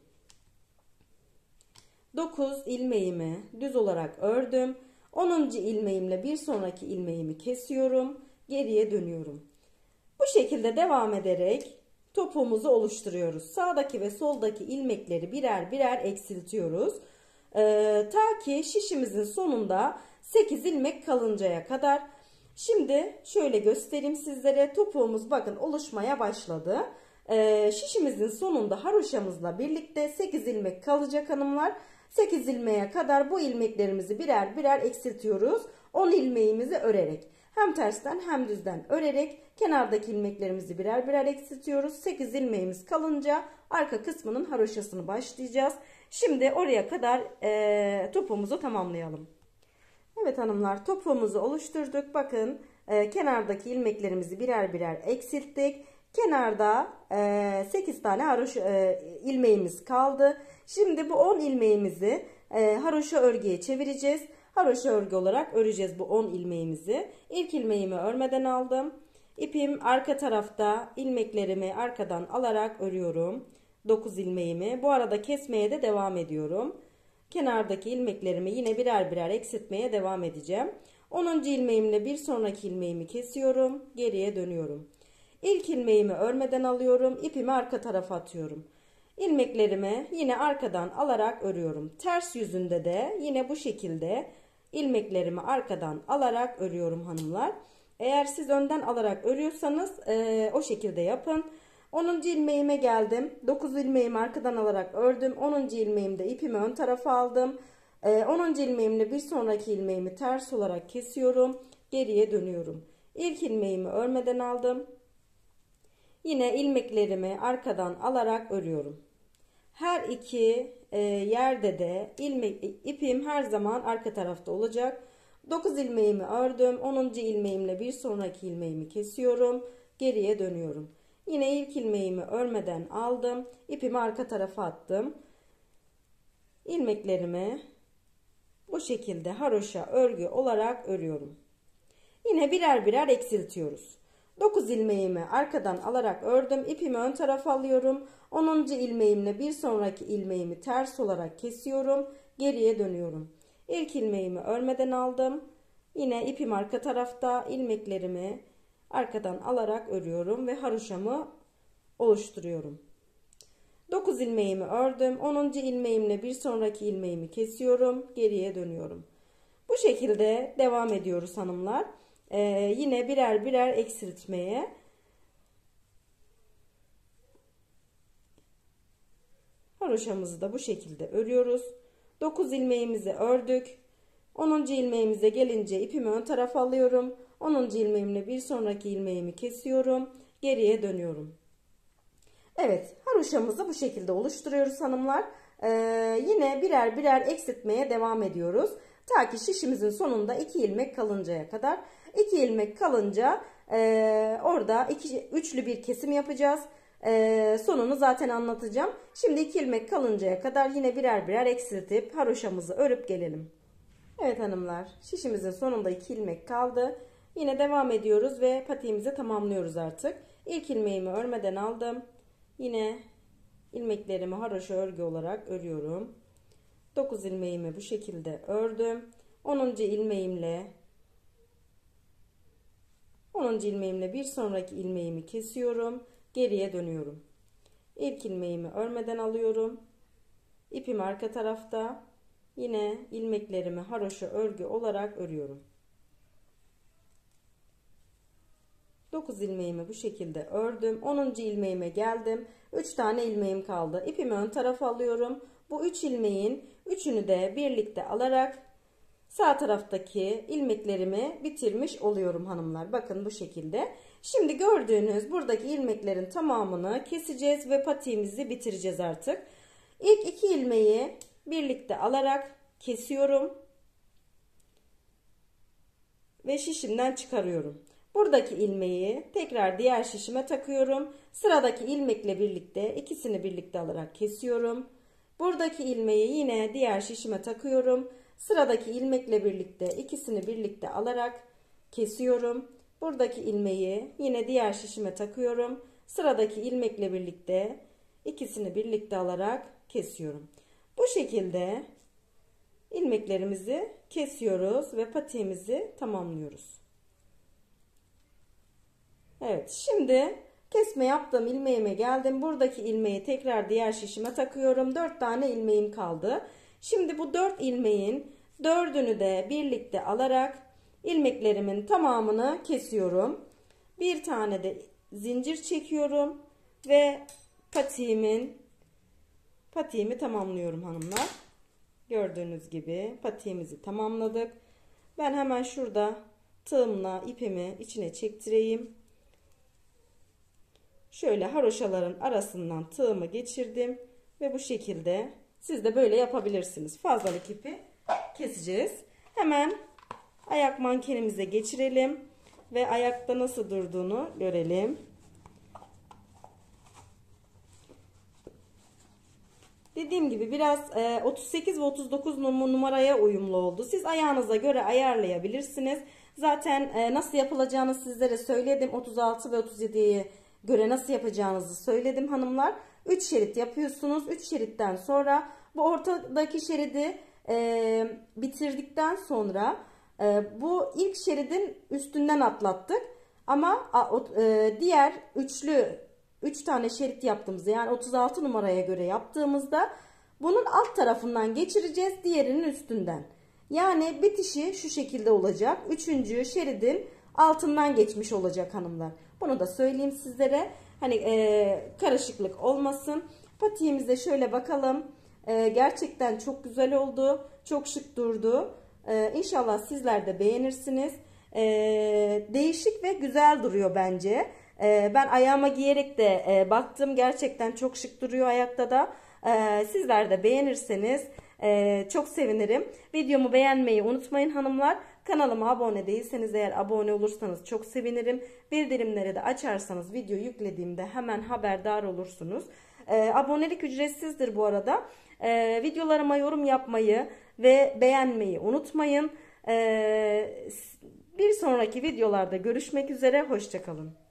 dokuz ilmeğimi düz olarak ördüm. onuncu ilmeğimle bir sonraki ilmeğimi kesiyorum. Geriye dönüyorum. Bu şekilde devam ederek topuğumuzu oluşturuyoruz. Sağdaki ve soldaki ilmekleri birer birer eksiltiyoruz. Ee, ta ki şişimizin sonunda sekiz ilmek kalıncaya kadar. Şimdi şöyle göstereyim sizlere. Topuğumuz bakın oluşmaya başladı. Ee, şişimizin sonunda haroşamızla birlikte sekiz ilmek kalacak hanımlar. sekiz ilmeğe kadar bu ilmeklerimizi birer birer eksiltiyoruz. on ilmeğimizi örerek. Hem tersten hem düzden örerek kenardaki ilmeklerimizi birer birer eksiltiyoruz. sekiz ilmeğimiz kalınca arka kısmının haroşasını başlayacağız. Şimdi oraya kadar e, topuğumuzu tamamlayalım. Evet hanımlar, topuğumuzu oluşturduk. Bakın e, kenardaki ilmeklerimizi birer birer eksilttik. Kenarda e, sekiz tane haroşa, e, ilmeğimiz kaldı. Şimdi bu on ilmeğimizi e, haroşa örgüye çevireceğiz. Haroşa örgü olarak öreceğiz bu on ilmeğimizi. İlk ilmeğimi örmeden aldım. İpim arka tarafta, ilmeklerimi arkadan alarak örüyorum. dokuz ilmeğimi. Bu arada kesmeye de devam ediyorum. Kenardaki ilmeklerimi yine birer birer eksiltmeye devam edeceğim. onuncu ilmeğimle bir sonraki ilmeğimi kesiyorum. Geriye dönüyorum. İlk ilmeğimi örmeden alıyorum. İpimi arka tarafa atıyorum. İlmeklerimi yine arkadan alarak örüyorum. Ters yüzünde de yine bu şekilde ilmeklerimi arkadan alarak örüyorum hanımlar. Eğer siz önden alarak örüyorsanız e, o şekilde yapın. onuncu ilmeğime geldim. dokuz ilmeğimi arkadan alarak ördüm. onuncu ilmeğimde ipimi ön tarafa aldım. E, onuncu ilmeğimle bir sonraki ilmeğimi ters olarak kesiyorum. Geriye dönüyorum. İlk ilmeğimi örmeden aldım. Yine ilmeklerimi arkadan alarak örüyorum. Her iki e, yerde de ilmek, ipim her zaman arka tarafta olacak. dokuz ilmeğimi ördüm. onuncu ilmeğimle bir sonraki ilmeğimi kesiyorum. Geriye dönüyorum. Yine ilk ilmeğimi örmeden aldım. İpimi arka tarafa attım. İlmeklerimi bu şekilde haroşa örgü olarak örüyorum. Yine birer birer eksiltiyoruz. dokuz ilmeğimi arkadan alarak ördüm. İpimi ön tarafa alıyorum. onuncu ilmeğimle bir sonraki ilmeğimi ters olarak kesiyorum. Geriye dönüyorum. İlk ilmeğimi örmeden aldım. Yine ipim arka tarafta, ilmeklerimi arkadan alarak örüyorum ve haroşamı oluşturuyorum. dokuz ilmeğimi ördüm. onuncu ilmeğimle bir sonraki ilmeğimi kesiyorum. Geriye dönüyorum. Bu şekilde devam ediyoruz hanımlar. Ee, yine birer birer eksiltmeye. Haroşamızı da bu şekilde örüyoruz. dokuz ilmeğimizi ördük. onuncu ilmeğimize gelince ipimi ön tarafa alıyorum. onuncu ilmeğimle bir sonraki ilmeğimi kesiyorum. Geriye dönüyorum. Evet, haroşamızı bu şekilde oluşturuyoruz hanımlar. Ee, yine birer birer eksiltmeye devam ediyoruz. Ta ki şişimizin sonunda iki ilmek kalıncaya kadar. iki ilmek kalınca e, orada iki, üçlü bir kesim yapacağız. E, sonunu zaten anlatacağım. Şimdi iki ilmek kalıncaya kadar yine birer birer eksiltip haroşamızı örüp gelelim. Evet hanımlar, şişimizin sonunda iki ilmek kaldı. Yine devam ediyoruz ve patiğimizi tamamlıyoruz artık. İlk ilmeğimi örmeden aldım. Yine ilmeklerimi haroşa örgü olarak örüyorum. dokuz ilmeğimi bu şekilde ördüm. onuncu ilmeğimle onuncu ilmeğimle bir sonraki ilmeğimi kesiyorum. Geriye dönüyorum. İlk ilmeğimi örmeden alıyorum. İpim arka tarafta. Yine ilmeklerimi haroşa örgü olarak örüyorum. dokuz ilmeğimi bu şekilde ördüm. onuncu ilmeğime geldim. üç tane ilmeğim kaldı. İpimi ön tarafa alıyorum. Bu üç ilmeğin üçünü de birlikte alarak sağ taraftaki ilmeklerimi bitirmiş oluyorum hanımlar. Bakın bu şekilde. Şimdi gördüğünüz buradaki ilmeklerin tamamını keseceğiz ve patiğimizi bitireceğiz artık. İlk iki ilmeği birlikte alarak kesiyorum ve şişimden çıkarıyorum. Buradaki ilmeği tekrar diğer şişime takıyorum. Sıradaki ilmekle birlikte ikisini birlikte alarak kesiyorum. Buradaki ilmeği yine diğer şişime takıyorum. Sıradaki ilmekle birlikte ikisini birlikte alarak kesiyorum. Buradaki ilmeği yine diğer şişime takıyorum. Sıradaki ilmekle birlikte ikisini birlikte alarak kesiyorum. Bu şekilde ilmeklerimizi kesiyoruz ve patiğimizi tamamlıyoruz. Evet, şimdi kesme yaptığım ilmeğime geldim. Buradaki ilmeği tekrar diğer şişime takıyorum. dört tane ilmeğim kaldı. Şimdi bu dört ilmeğin dördünü de birlikte alarak ilmeklerimin tamamını kesiyorum. Bir tane de zincir çekiyorum ve patiğimin patiğimi tamamlıyorum hanımlar. Gördüğünüz gibi patiğimizi tamamladık. Ben hemen şurada tığımla ipimi içine çektireyim. Şöyle haroşaların arasından tığımı geçirdim ve bu şekilde siz de böyle yapabilirsiniz. Fazlalık ipi keseceğiz. Hemen ayak mankenimize geçirelim ve ayakta nasıl durduğunu görelim. Dediğim gibi biraz otuz sekiz ve otuz dokuz numaraya uyumlu oldu. Siz ayağınıza göre ayarlayabilirsiniz. Zaten nasıl yapılacağını sizlere söyledim. otuz altı ve otuz yediye göre nasıl yapacağınızı söyledim hanımlar. üç şerit yapıyorsunuz. üç şeritten sonra bu ortadaki şeridi e, bitirdikten sonra e, bu ilk şeridin üstünden atlattık. Ama e, diğer üçlü üç tane şerit yaptığımızda, yani otuz altı numaraya göre yaptığımızda bunun alt tarafından geçireceğiz, diğerinin üstünden. Yani bitişi şu şekilde olacak. üçüncü şeridin altından geçmiş olacak hanımlar. Bunu da söyleyeyim sizlere. Hani e, karışıklık olmasın. Patiğimize şöyle bakalım. E, gerçekten çok güzel oldu. Çok şık durdu. E, İnşallah sizler de beğenirsiniz. E, değişik ve güzel duruyor bence. E, ben ayağıma giyerek de e, baktım. Gerçekten çok şık duruyor ayakta da. E, sizler de beğenirseniz e, çok sevinirim. Videomu beğenmeyi unutmayın hanımlar. Kanalıma abone değilseniz eğer abone olursanız çok sevinirim. Bildirimleri de açarsanız video yüklediğimde hemen haberdar olursunuz. E, abonelik ücretsizdir bu arada. E, videolarıma yorum yapmayı ve beğenmeyi unutmayın. E, bir sonraki videolarda görüşmek üzere. Hoşça kalın.